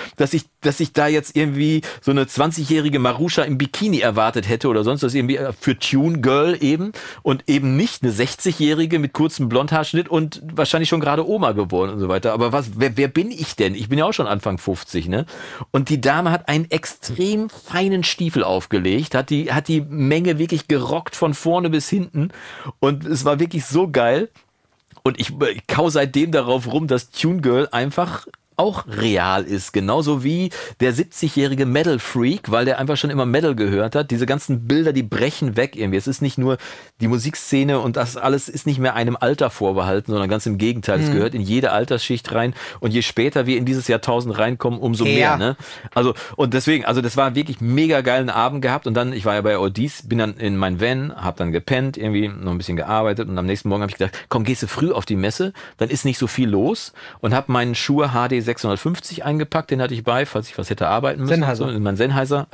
ich da jetzt irgendwie so eine 20-jährige Marusha im Bikini erwartet hätte oder sonst was irgendwie für Tune Girl eben und eben nicht eine 60-jährige mit kurzem Blondhaarschnitt und wahrscheinlich schon gerade Oma geworden und so weiter. Aber wer bin ich denn? Ich bin ja auch schon Anfang 50, ne? Und die Dame hat einen extrem feinen Stiefel aufgelegt, hat die Menge wirklich gerockt von vorne bis hinten und es war wirklich so geil. Und ich kau seitdem darauf rum, dass Tune Girl einfach auch real ist, genauso wie der 70-jährige Metal-Freak, weil der einfach schon immer Metal gehört hat. Diese ganzen Bilder, die brechen weg irgendwie. Es ist nicht nur die Musikszene und das alles ist nicht mehr einem Alter vorbehalten, sondern ganz im Gegenteil. Es gehört in jede Altersschicht rein und je später wir in dieses Jahrtausend reinkommen, umso mehr. Ne? Also und deswegen, also das war wirklich mega geilen Abend gehabt und dann, ich war ja bei Audis, bin dann in mein Van, hab dann gepennt, irgendwie noch ein bisschen gearbeitet und am nächsten Morgen habe ich gedacht, komm, gehst du früh auf die Messe, dann ist nicht so viel los und hab meinen Schuhe HD 650 eingepackt, den hatte ich bei, falls ich was hätte arbeiten müssen. Sennheiser. So, mein Sennheiser,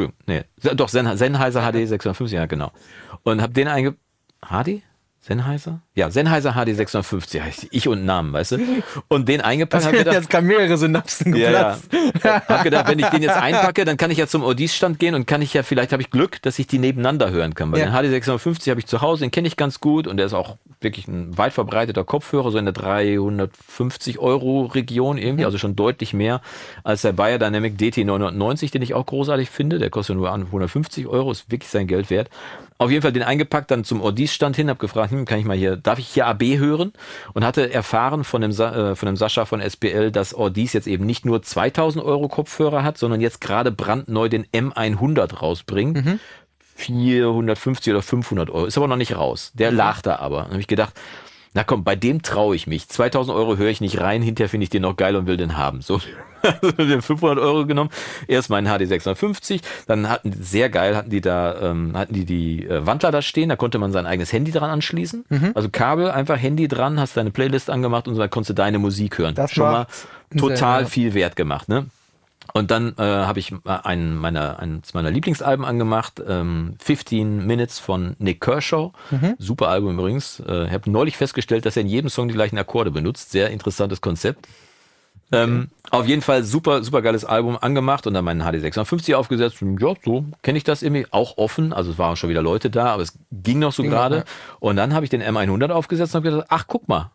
Sennheiser HD 650, ja genau. Und hab den HD? Sennheiser? Ja, Sennheiser HD 650 heißt ich und Namen, weißt du? Und den eingepackt. Das gedacht, jetzt kann mehrere Synapsen geplatzt. Ja. Hab gedacht, wenn ich den jetzt einpacke, dann kann ich ja zum Audis-Stand gehen und vielleicht habe ich Glück, dass ich die nebeneinander hören kann. Weil den HD 650 habe ich zu Hause, den kenne ich ganz gut und der ist auch wirklich ein weit verbreiteter Kopfhörer, so in der 350 € Region irgendwie, also schon deutlich mehr als der Beyerdynamic DT 990, den ich auch großartig finde. Der kostet nur 150 €, ist wirklich sein Geld wert. Auf jeden Fall den eingepackt, dann zum Audis-Stand hin, habe gefragt, darf ich hier AB hören? Und hatte erfahren von dem Sascha von SPL, dass Audis jetzt eben nicht nur 2.000 € Kopfhörer hat, sondern jetzt gerade brandneu den M100 rausbringt. 450 oder 500 €. Ist aber noch nicht raus. Der lag da aber. Dann habe ich gedacht, na komm, bei dem traue ich mich. 2.000 Euro höre ich nicht rein, hinterher finde ich den noch geil und will den haben. So, den 500 Euro genommen. Erst meinen HD 650, dann hatten die Wandler da stehen, da konnte man sein eigenes Handy dran anschließen. Also Kabel, einfach Handy dran, hast deine Playlist angemacht und so, dann konntest du deine Musik hören. Das schon mal total sehr, viel wert gemacht, ne? Und dann habe ich eins meiner Lieblingsalben angemacht, 15 Minutes von Nick Kershaw. Super Album übrigens. Ich habe neulich festgestellt, dass er in jedem Song die gleichen Akkorde benutzt. Sehr interessantes Konzept. Auf jeden Fall super geiles Album angemacht und dann meinen HD 650 aufgesetzt. Ja, so kenne ich das irgendwie. Auch offen, also es waren schon wieder Leute da, aber es ging noch so gerade. Und dann habe ich den M100 aufgesetzt und habe gedacht, ach, guck mal.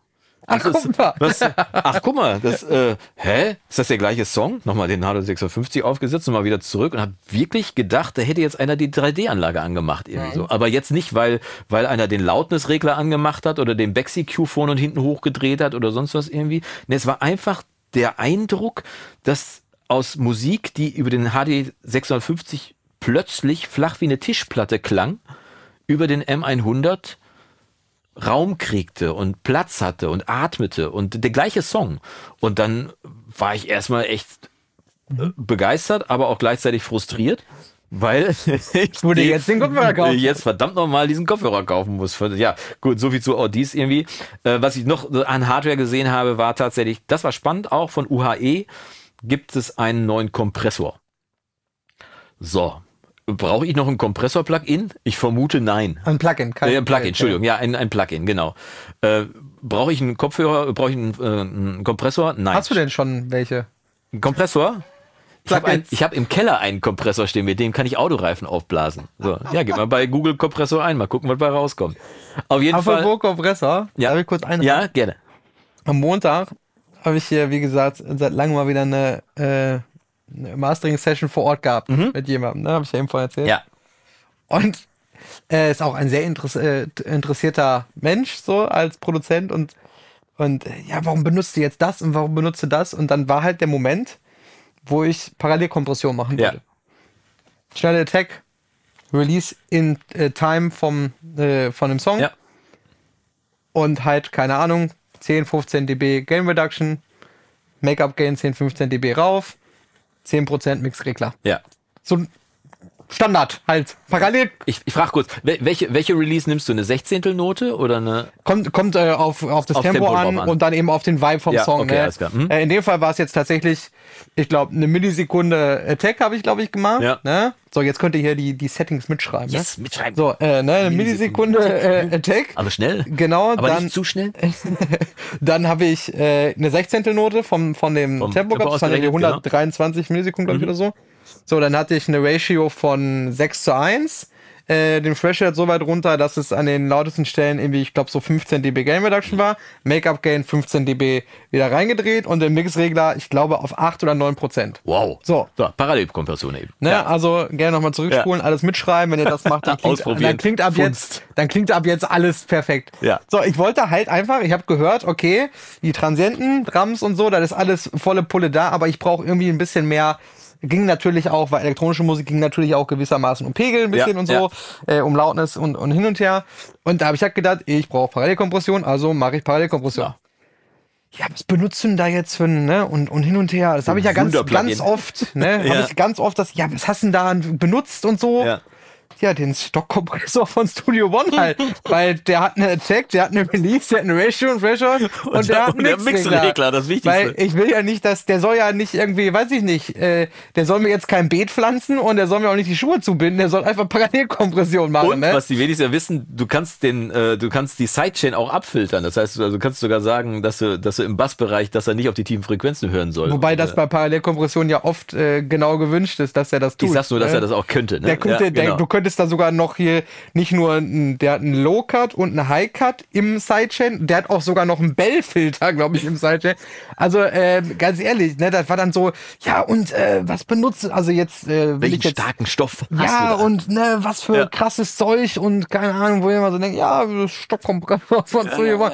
Guck mal, das, ist das der gleiche Song? Nochmal den HD 650 aufgesetzt und mal wieder zurück und habe wirklich gedacht, da hätte jetzt einer die 3D-Anlage angemacht irgendwie so. Aber jetzt nicht, weil einer den Loudness-Regler angemacht hat oder den Back-EQ vorne und hinten hochgedreht hat oder sonst was irgendwie. Ne, es war einfach der Eindruck, dass aus Musik, die über den HD 650 plötzlich flach wie eine Tischplatte klang, über den M100 Raum kriegte und Platz hatte und atmete und der gleiche Song. Und dann war ich erstmal echt begeistert, aber auch gleichzeitig frustriert, weil ich würde jetzt den Kopfhörer kaufen. Jetzt verdammt nochmal diesen Kopfhörer kaufen muss. Ja, gut, so viel zu Audis irgendwie. Was ich noch an Hardware gesehen habe, war tatsächlich, das war spannend, auch von UHE gibt es einen neuen Kompressor. So. Brauche ich noch ein Kompressor-Plugin? Ich vermute nein. Ein Plugin, kein Plugin, Entschuldigung, ja, ein Plugin, genau. Brauche ich einen Kopfhörer, brauche ich einen Kompressor? Nein. Hast du denn schon welche? Ein Kompressor? Ich hab im Keller einen Kompressor stehen, mit dem kann ich Autoreifen aufblasen. So, ja, gib mal bei Google Kompressor ein, mal gucken, was bei rauskommt. Auf jeden Fall. Apropos Kompressor, darf ich kurz einhaken? Ja, gerne. Am Montag habe ich hier, wie gesagt, seit langem mal wieder eine Mastering-Session vor Ort gehabt mit jemandem, ne? Habe ich ja eben vorhin erzählt. Ja. Und ist auch ein sehr interessierter Mensch, so als Produzent und ja, warum benutzt du jetzt das und warum benutzt du das? Und dann war halt der Moment, wo ich Parallelkompression machen wollte. Ja. Schnelle Attack, Release in Time von dem Song. Ja. Und halt, keine Ahnung, 10, 15 dB Gain Reduction, Make-up Gain 10, 15 dB rauf, 10% Mixregler. Ja. So Standard, halt. Parallel. Ich frage kurz, welche Release nimmst du? Eine Sechzehntelnote oder eine? Kommt auf das Tempo an und dann eben auf den Vibe vom Song. Okay, alles klar. In dem Fall war es jetzt tatsächlich, ich glaube, eine Millisekunde Attack habe ich, glaube ich, gemacht. Ja. Ne? So, jetzt könnt ihr hier die Settings mitschreiben. Yes, mitschreiben. So, eine Millisekunde Attack. Also schnell. Genau. Aber dann, nicht zu schnell. Dann habe ich eine Sechzehntelnote von dem Tempo gehabt. Das waren 123 Millisekunden, glaube ich, oder so. So, dann hatte ich eine Ratio von 6:1. Den Threshold so weit runter, dass es an den lautesten Stellen irgendwie, ich glaube, so 15 dB Gain Reduction war. Make-up Gain 15 dB wieder reingedreht und den Mixregler, ich glaube, auf 8 oder 9%. Wow. So Parallelkompression eben. Ne, ja. Also gerne nochmal zurückspulen, alles mitschreiben, wenn ihr das macht, dann klingt ab jetzt alles perfekt. Ja. So, ich wollte halt einfach, ich habe gehört, okay, die Transienten, Drums und so, das ist alles volle Pulle da, aber ich brauche irgendwie ein bisschen mehr. Ging natürlich auch, weil elektronische Musik ging natürlich auch gewissermaßen um Pegel ein bisschen und so, um Lautness und hin und her. Und da habe ich halt gedacht, ich brauche Parallelkompression, also mache ich Parallelkompression. Ja, was benutzt du denn da jetzt für ne? Und hin und her? Das habe ich ja ganz oft, ne? Habe ich ganz oft was hast du denn da benutzt und so? Ja, den Stockkompressor von Studio One halt. Weil der hat eine Attack, der hat eine Release, der hat eine Ratio und Threshold und der hat einen Mixregler, das Wichtigste. Weil ich will ja nicht, der soll ja nicht irgendwie, weiß ich nicht, der soll mir jetzt kein Beet pflanzen und der soll mir auch nicht die Schuhe zubinden, der soll einfach Parallelkompression machen. Und was die wenigsten ja wissen, du kannst die Sidechain auch abfiltern. Das heißt, du kannst sogar sagen, dass du im Bassbereich, dass er nicht auf die tiefen Frequenzen hören soll. Wobei das bei Parallelkompression ja oft genau gewünscht ist, dass er das tut. Ich sag's nur, dass er das auch könnte. Ne? Du könntest da sogar noch hier nicht nur, der hat einen Low-Cut und einen High-Cut im Sidechain, der hat auch sogar noch einen Bell-Filter, glaube ich, im Sidechain. Also ganz ehrlich, ne, das war dann so, ja und was benutzt, also jetzt welchen starken Stoff hast du da? Und ne, was für krasses Zeug und keine Ahnung, wo ihr immer so denkt, ja, Stockkompressor von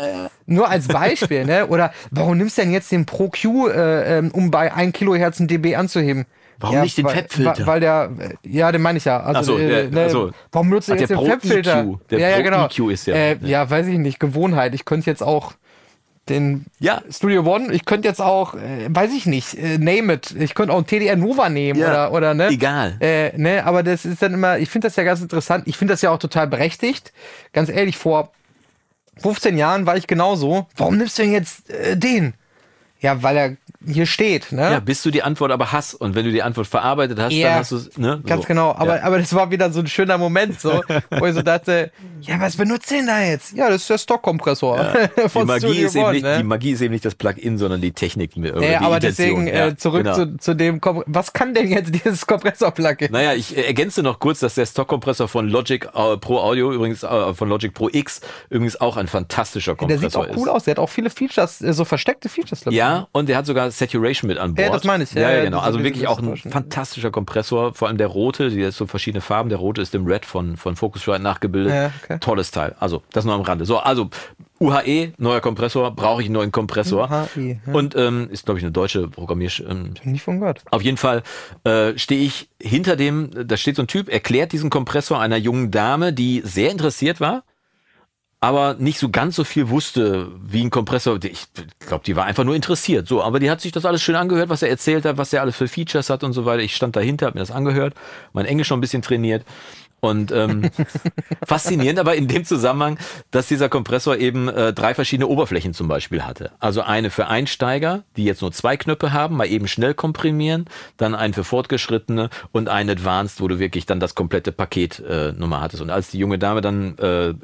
nur als Beispiel, ne, oder warum nimmst du denn jetzt den Pro Q, um bei 1 Kilohertz ein dB anzuheben? Warum nicht den Fab-Filter? Weil der, ja, den meine ich ja. Also, warum nutzt ihr jetzt den Fab-Filter? Der genau. EQ ist ja, weiß ich nicht, Gewohnheit. Ich könnte jetzt auch den Studio One, ich könnte jetzt auch, weiß ich nicht, name it. Ich könnte auch einen TDR Nova nehmen oder ne? Egal. Ne, aber das ist dann immer, ich finde das ja ganz interessant. Ich finde das ja auch total berechtigt. Ganz ehrlich, vor 15 Jahren war ich genauso. Warum nimmst du denn jetzt den? Ja, weil er hier steht, ne? Ja, bis du die Antwort aber hast. Und wenn du die Antwort verarbeitet hast, dann hast du es, ne? Ganz genau. Aber das war wieder so ein schöner Moment, so, wo ich so dachte, ja, was benutzt denn da jetzt? Ja, das ist der Stockkompressor. Ja. Von Studio One, ne? Die Magie ist eben nicht das Plugin, sondern die Technik. Die aber Intention. Deswegen zurück zu dem, was kann denn jetzt dieses Kompressor-Plugin? Naja, ich ergänze noch kurz, dass der Stockkompressor von Logic Pro Audio, übrigens von Logic Pro X, übrigens auch ein fantastischer Kompressor ist. Der sieht auch cool aus, der hat auch viele Features, so versteckte Features. Ja, und der hat sogar Saturation mit an Bord. Ja, das meine ich. Ja, genau. Also wirklich auch ein fantastischer Kompressor. Vor allem der rote, der ist so verschiedene Farben. Der rote ist dem Red von Focusrite nachgebildet. Ja, okay. Tolles Teil. Also, das nur am Rande. So, also UHE, neuer Kompressor. Brauche ich einen neuen Kompressor. UHE, ja. Und ist, glaube ich, eine deutsche nicht von Gott. Auf jeden Fall stehe ich hinter dem, da steht so ein Typ, erklärt diesen Kompressor einer jungen Dame, die sehr interessiert war, aber nicht so ganz so viel wusste, wie ein Kompressor. Ich glaube, die war einfach nur interessiert. So, aber die hat sich das alles schön angehört, was er erzählt hat, was er alles für Features hat und so weiter. Ich stand dahinter, habe mir das angehört, mein Englisch schon ein bisschen trainiert. Und faszinierend aber in dem Zusammenhang, dass dieser Kompressor eben 3 verschiedene Oberflächen zum Beispiel hatte. Also eine für Einsteiger, die jetzt nur 2 Knöpfe haben, mal eben schnell komprimieren, dann einen für Fortgeschrittene und einen Advanced, wo du wirklich dann das komplette Paket Nummer hattest. Und als die junge Dame dann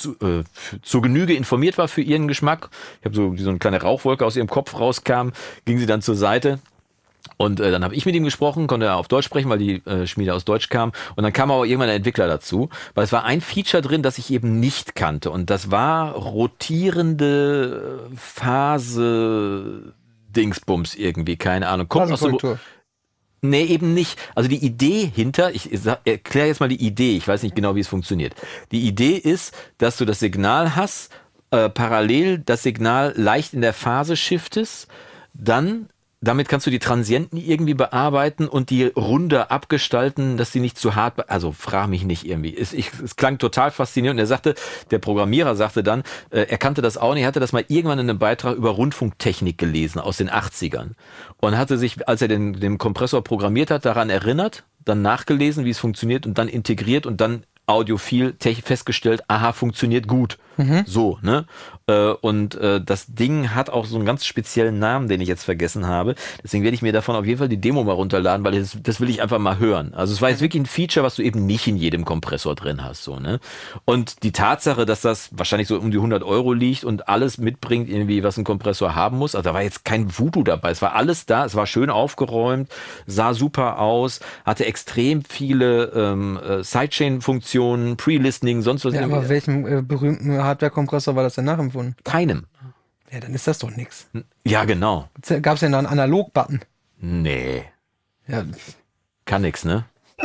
zu Genüge informiert war für ihren Geschmack, ich habe so eine kleine Rauchwolke aus ihrem Kopf rauskam, ging sie dann zur Seite. Und dann habe ich mit ihm gesprochen, konnte er auf Deutsch sprechen, weil die Schmiede aus Deutsch kam. Und dann kam aber irgendwann der Entwickler dazu, weil es war ein Feature drin, das ich eben nicht kannte. Und das war rotierende Phase-Dingsbums irgendwie, keine Ahnung. Kommt aus so. Nee, eben nicht. Also die Idee hinter, ich erkläre jetzt mal die Idee, ich weiß nicht genau, wie es funktioniert. Die Idee ist, dass du das Signal hast, parallel das Signal leicht in der Phase shiftest, dann damit kannst du die Transienten irgendwie bearbeiten und die runder abgestalten, dass sie nicht zu hart, also frag mich nicht irgendwie. Es klang total faszinierend. Der Programmierer sagte dann, er kannte das auch nicht, er hatte das mal irgendwann in einem Beitrag über Rundfunktechnik gelesen aus den 80ern und hatte sich, als er den Kompressor programmiert hat, daran erinnert, dann nachgelesen, wie es funktioniert und dann integriert und dann audiophil festgestellt, aha, funktioniert gut. So, ne? Und das Ding hat auch so einen ganz speziellen Namen, den ich jetzt vergessen habe. Deswegen werde ich mir davon auf jeden Fall die Demo mal runterladen, weil das will ich einfach mal hören. Also es war jetzt wirklich ein Feature, was du eben nicht in jedem Kompressor drin hast. So, ne? Und die Tatsache, dass das wahrscheinlich so um die 100 € liegt und alles mitbringt, irgendwie, was ein Kompressor haben muss. Also da war jetzt kein Voodoo dabei. Es war alles da, es war schön aufgeräumt, sah super aus, hatte extrem viele Sidechain-Funktionen, Pre-Listening, sonst was. Ja, aber welchem berühmten Hardware-Kompressor war das denn nachempfunden? Keinem. Ja, dann ist das doch nix. Ja, genau. Gab es denn da einen Analog-Button? Nee. Ja. Kann nix, ne?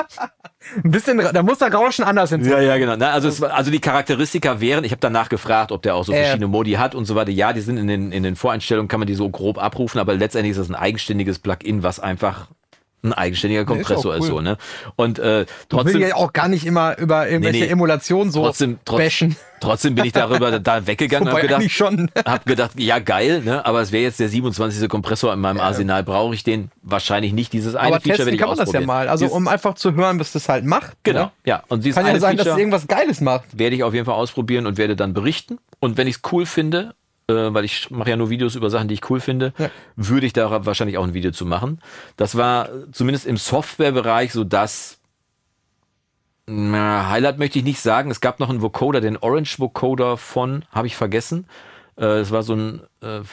Ein bisschen, da muss der Rauschen anders hin. Ja, genau. Na, also die Charakteristika wären, ich habe danach gefragt, ob der auch so verschiedene Modi hat und so weiter. Ja, die sind in den Voreinstellungen, kann man die so grob abrufen, aber letztendlich ist das ein eigenständiges Plugin, was einfach ein eigenständiger Kompressor ist so, ne? Und trotzdem. Ich will ja auch gar nicht immer über irgendwelche Emulationen so bashen. Trotzdem bin ich darüber da weggegangen und hab gedacht, ja geil, ne? Aber es wäre jetzt der 27. Kompressor in meinem Arsenal, brauche ich den wahrscheinlich nicht. Dieses eine Feature werde ich kann man das ja mal, also um einfach zu hören, was das halt macht. Genau, ne? Ja. Und dieses kann ja eine sein, Feature dass es irgendwas Geiles macht. Werde ich auf jeden Fall ausprobieren und werde dann berichten. Und wenn ich es cool finde, weil ich mache ja nur Videos über Sachen, die ich cool finde, würde ich da wahrscheinlich auch ein Video zu machen. Das war zumindest im Softwarebereich so das Highlight möchte ich nicht sagen. Es gab noch einen Vocoder, den Orange Vocoder habe ich vergessen. Es war so ein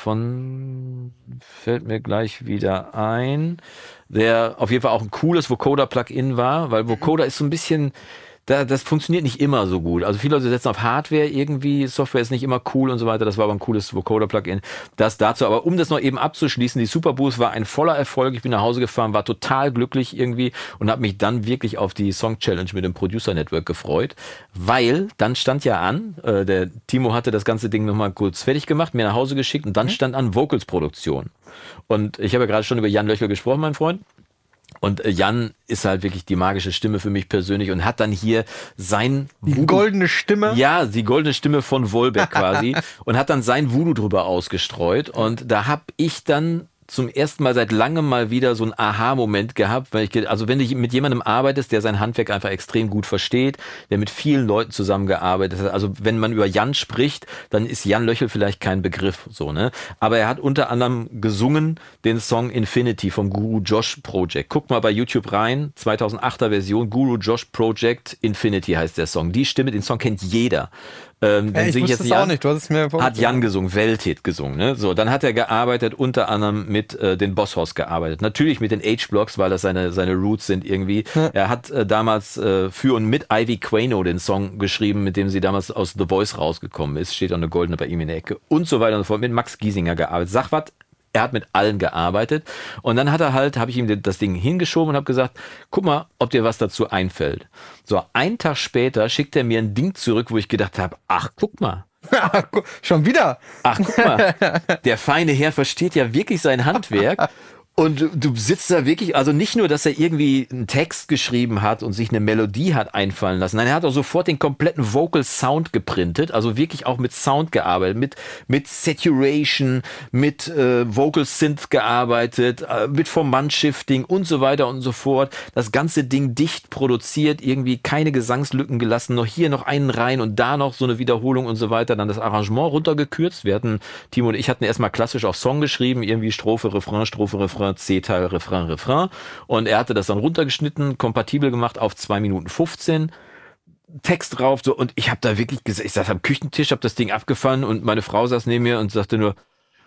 fällt mir gleich wieder ein, der auf jeden Fall auch ein cooles Vocoder-Plugin war, weil Vocoder ist so ein bisschen, das funktioniert nicht immer so gut. Also viele Leute setzen auf Hardware irgendwie, Software ist nicht immer cool und so weiter. Das war aber ein cooles Vocoder-Plugin. Das dazu. Aber um das noch eben abzuschließen, die Superboost war ein voller Erfolg. Ich bin nach Hause gefahren, war total glücklich irgendwie und habe mich dann wirklich auf die Song Challenge mit dem Producer Network gefreut, weil dann stand ja an, der Timo hatte das ganze Ding nochmal kurz fertig gemacht, mir nach Hause geschickt und dann stand an Vocals-Produktion. Und ich habe ja gerade schon über Jan Löchel gesprochen, mein Freund. Und Jan ist halt wirklich die magische Stimme für mich persönlich und hat dann hier die goldene Stimme? Ja, die goldene Stimme von Wolbeck quasi und hat dann sein Voodoo drüber ausgestreut und da habe ich dann zum ersten Mal seit langem mal wieder so einen Aha-Moment gehabt, wenn du mit jemandem arbeitest, der sein Handwerk einfach extrem gut versteht, der mit vielen Leuten zusammengearbeitet hat. Also wenn man über Jan spricht, dann ist Jan Löchel vielleicht kein Begriff, so, ne? Aber er hat unter anderem gesungen den Song Infinity vom Guru Josh Project. Guck mal bei YouTube rein, 2008er Version, Guru Josh Project Infinity heißt der Song. Die Stimme, den Song kennt jeder. Ich wusste es auch nicht, du hast es mir hat Jan gesungen, Welthit gesungen. Ne? So, dann hat er gearbeitet, unter anderem mit den Boss-Hoss gearbeitet. Natürlich mit den H-Blocks, weil das seine Roots sind irgendwie. Ja. Er hat damals für und mit Ivy Quano den Song geschrieben, mit dem sie damals aus The Voice rausgekommen ist. Steht auch eine goldene bei ihm in der Ecke. Und so weiter und so fort. Mit Max Giesinger gearbeitet. Sag was, er hat mit allen gearbeitet. Und dann habe ich ihm das Ding hingeschoben und habe gesagt, guck mal, ob dir was dazu einfällt. So, einen Tag später schickt er mir ein Ding zurück, wo ich gedacht habe, ach, guck mal. Schon wieder? Ach, guck mal. Der feine Herr versteht ja wirklich sein Handwerk. Und du sitzt da wirklich, also nicht nur, dass er irgendwie einen Text geschrieben hat und sich eine Melodie hat einfallen lassen, nein, er hat auch sofort den kompletten Vocal Sound geprintet, also wirklich auch mit Sound gearbeitet, mit Saturation, mit Vocal Synth gearbeitet, mit Formant Shifting und so weiter und so fort. Das ganze Ding dicht produziert, irgendwie keine Gesangslücken gelassen, noch hier noch einen rein und da noch so eine Wiederholung und so weiter. Dann das Arrangement runtergekürzt. Timo und ich hatten erstmal klassisch auf Song geschrieben, irgendwie Strophe, Refrain, C-Teil, Refrain. Und er hatte das dann runtergeschnitten, kompatibel gemacht auf 2 Minuten 15. Text drauf, so. Und ich habe da wirklich gesagt, ich saß am Küchentisch, habe das Ding abgefahren und meine Frau saß neben mir und sagte nur,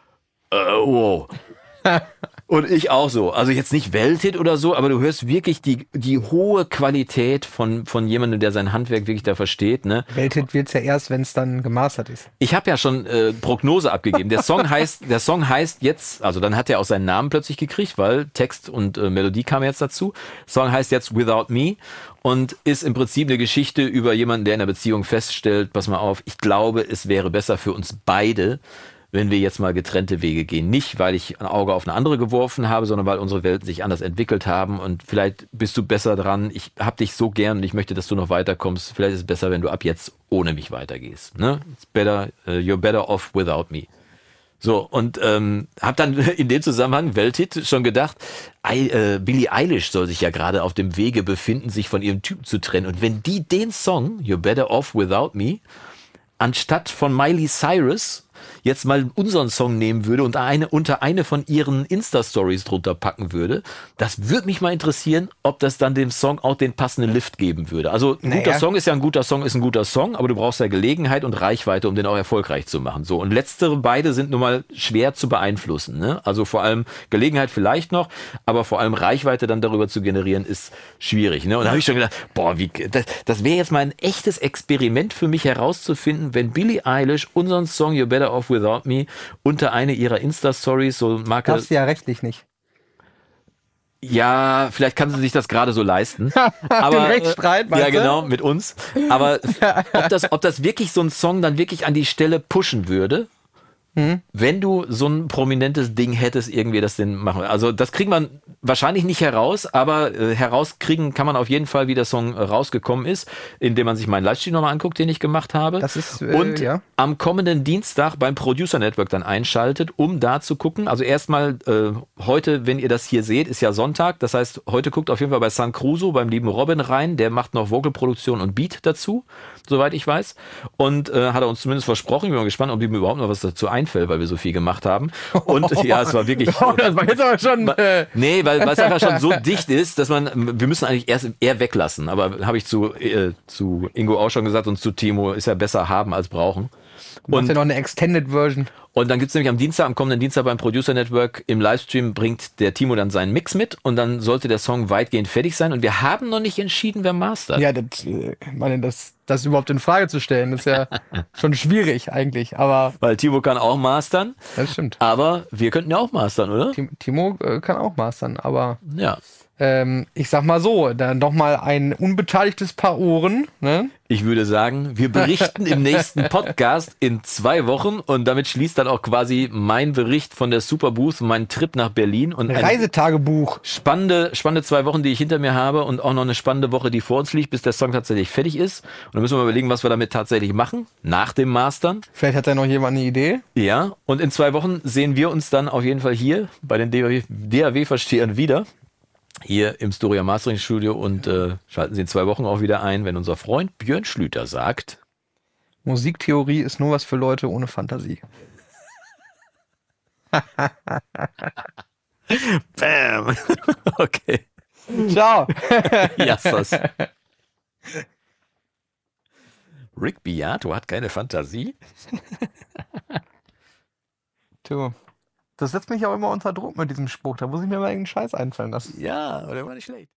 wow. Und ich auch so. Also jetzt nicht Welthit oder so, aber du hörst wirklich die hohe Qualität von jemandem, der sein Handwerk wirklich da versteht. Ne? Welthit wird's ja erst, wenn es dann gemastert ist. Ich habe ja schon Prognose abgegeben. Der Song heißt jetzt, also dann hat er auch seinen Namen plötzlich gekriegt, weil Text und Melodie kam jetzt dazu. Song heißt jetzt Without Me und ist im Prinzip eine Geschichte über jemanden, der in einer Beziehung feststellt, pass mal auf, ich glaube, es wäre besser für uns beide, wenn wir jetzt mal getrennte Wege gehen. Nicht, weil ich ein Auge auf eine andere geworfen habe, sondern weil unsere Welten sich anders entwickelt haben und vielleicht bist du besser dran. Ich hab dich so gern und ich möchte, dass du noch weiterkommst. Vielleicht ist es besser, wenn du ab jetzt ohne mich weitergehst. Ne? It's better, you're better off without me. So, und hab dann in dem Zusammenhang, Welthit, schon gedacht, Billie Eilish soll sich ja gerade auf dem Wege befinden, sich von ihrem Typen zu trennen. Und wenn die den Song, You're Better Off Without Me, anstatt von Miley Cyrus jetzt mal unseren Song nehmen würde und unter eine von ihren Insta-Stories drunter packen würde, das würde mich mal interessieren, ob das dann dem Song auch den passenden Lift geben würde. Also ein guter Song ist ja ein guter Song, aber du brauchst ja Gelegenheit und Reichweite, um den auch erfolgreich zu machen. So, und letztere beide sind nun mal schwer zu beeinflussen. Ne? Also vor allem Gelegenheit vielleicht noch, aber vor allem Reichweite dann darüber zu generieren, ist schwierig. Ne? Und da habe ich schon gedacht, boah, das wäre jetzt mal ein echtes Experiment für mich herauszufinden, wenn Billie Eilish unseren Song You're Better Off Without Me unter eine ihrer Insta-Stories, so Marke. Darfst du ja rechtlich nicht. Ja, vielleicht kann sie sich das gerade so leisten. Aber, den Rechtsstreit, ja, genau, mit uns. Aber ob das wirklich so ein Song dann wirklich an die Stelle pushen würde, wenn du so ein prominentes Ding hättest, irgendwie das denn machen. Also das kriegt man wahrscheinlich nicht heraus, aber herauskriegen kann man auf jeden Fall, wie der Song rausgekommen ist, indem man sich meinen Livestream nochmal anguckt, den ich gemacht habe. Das ist, und am kommenden Dienstag beim Producer Network dann einschaltet, um da zu gucken. Also erstmal heute, wenn ihr das hier seht, ist ja Sonntag. Das heißt, heute guckt auf jeden Fall bei San Cruso, beim lieben Robin rein. Der macht noch Vocalproduktion und Beat dazu, soweit ich weiß. Und hat er uns zumindest versprochen. Ich bin mal gespannt, ob ihm überhaupt noch was dazu einfällt, weil wir so viel gemacht haben. Und ja, es war wirklich... das war jetzt aber schon... Nee, weil es einfach schon so dicht ist, dass wir müssen eigentlich erst eher weglassen. Aber habe ich zu Ingo auch schon gesagt und zu Timo, ist ja besser haben als brauchen. Und ja noch eine Extended Version. Und dann gibt's nämlich am kommenden Dienstag beim Producer Network im Livestream bringt der Timo dann seinen Mix mit und dann sollte der Song weitgehend fertig sein und wir haben noch nicht entschieden, wer mastert. Ja, das das überhaupt in Frage zu stellen. Das ist ja schon schwierig eigentlich, aber Weil Timo kann auch mastern, das stimmt. aber wir könnten ja auch mastern, oder? Timo kann auch mastern, aber Ja. ich sag mal so, dann doch mal ein unbeteiligtes Paar Ohren, ne? Ich würde sagen, wir berichten im nächsten Podcast in 2 Wochen und damit schließt dann auch quasi mein Bericht von der Superbooth, mein Trip nach Berlin und eine Reisetagebuch. spannende 2 Wochen, die ich hinter mir habe und auch noch eine spannende Woche, die vor uns liegt, bis der Song tatsächlich fertig ist. Und dann müssen wir mal überlegen, was wir damit tatsächlich machen, nach dem Mastern. Vielleicht hat da noch jemand eine Idee. Ja, und in 2 Wochen sehen wir uns dann auf jeden Fall hier bei den DAW-Verstehern wieder. Hier im Storia Mastering Studio und schalten Sie in 2 Wochen auch wieder ein, wenn unser Freund Björn Schlüter sagt. Musiktheorie ist nur was für Leute ohne Fantasie. Bam! Okay. Ciao. Jassas. Rick Beato hat keine Fantasie? Du, das setzt mich auch immer unter Druck mit diesem Spruch. Da muss ich mir mal irgendeinen Scheiß einfallen lassen. Ja, aber der war nicht schlecht.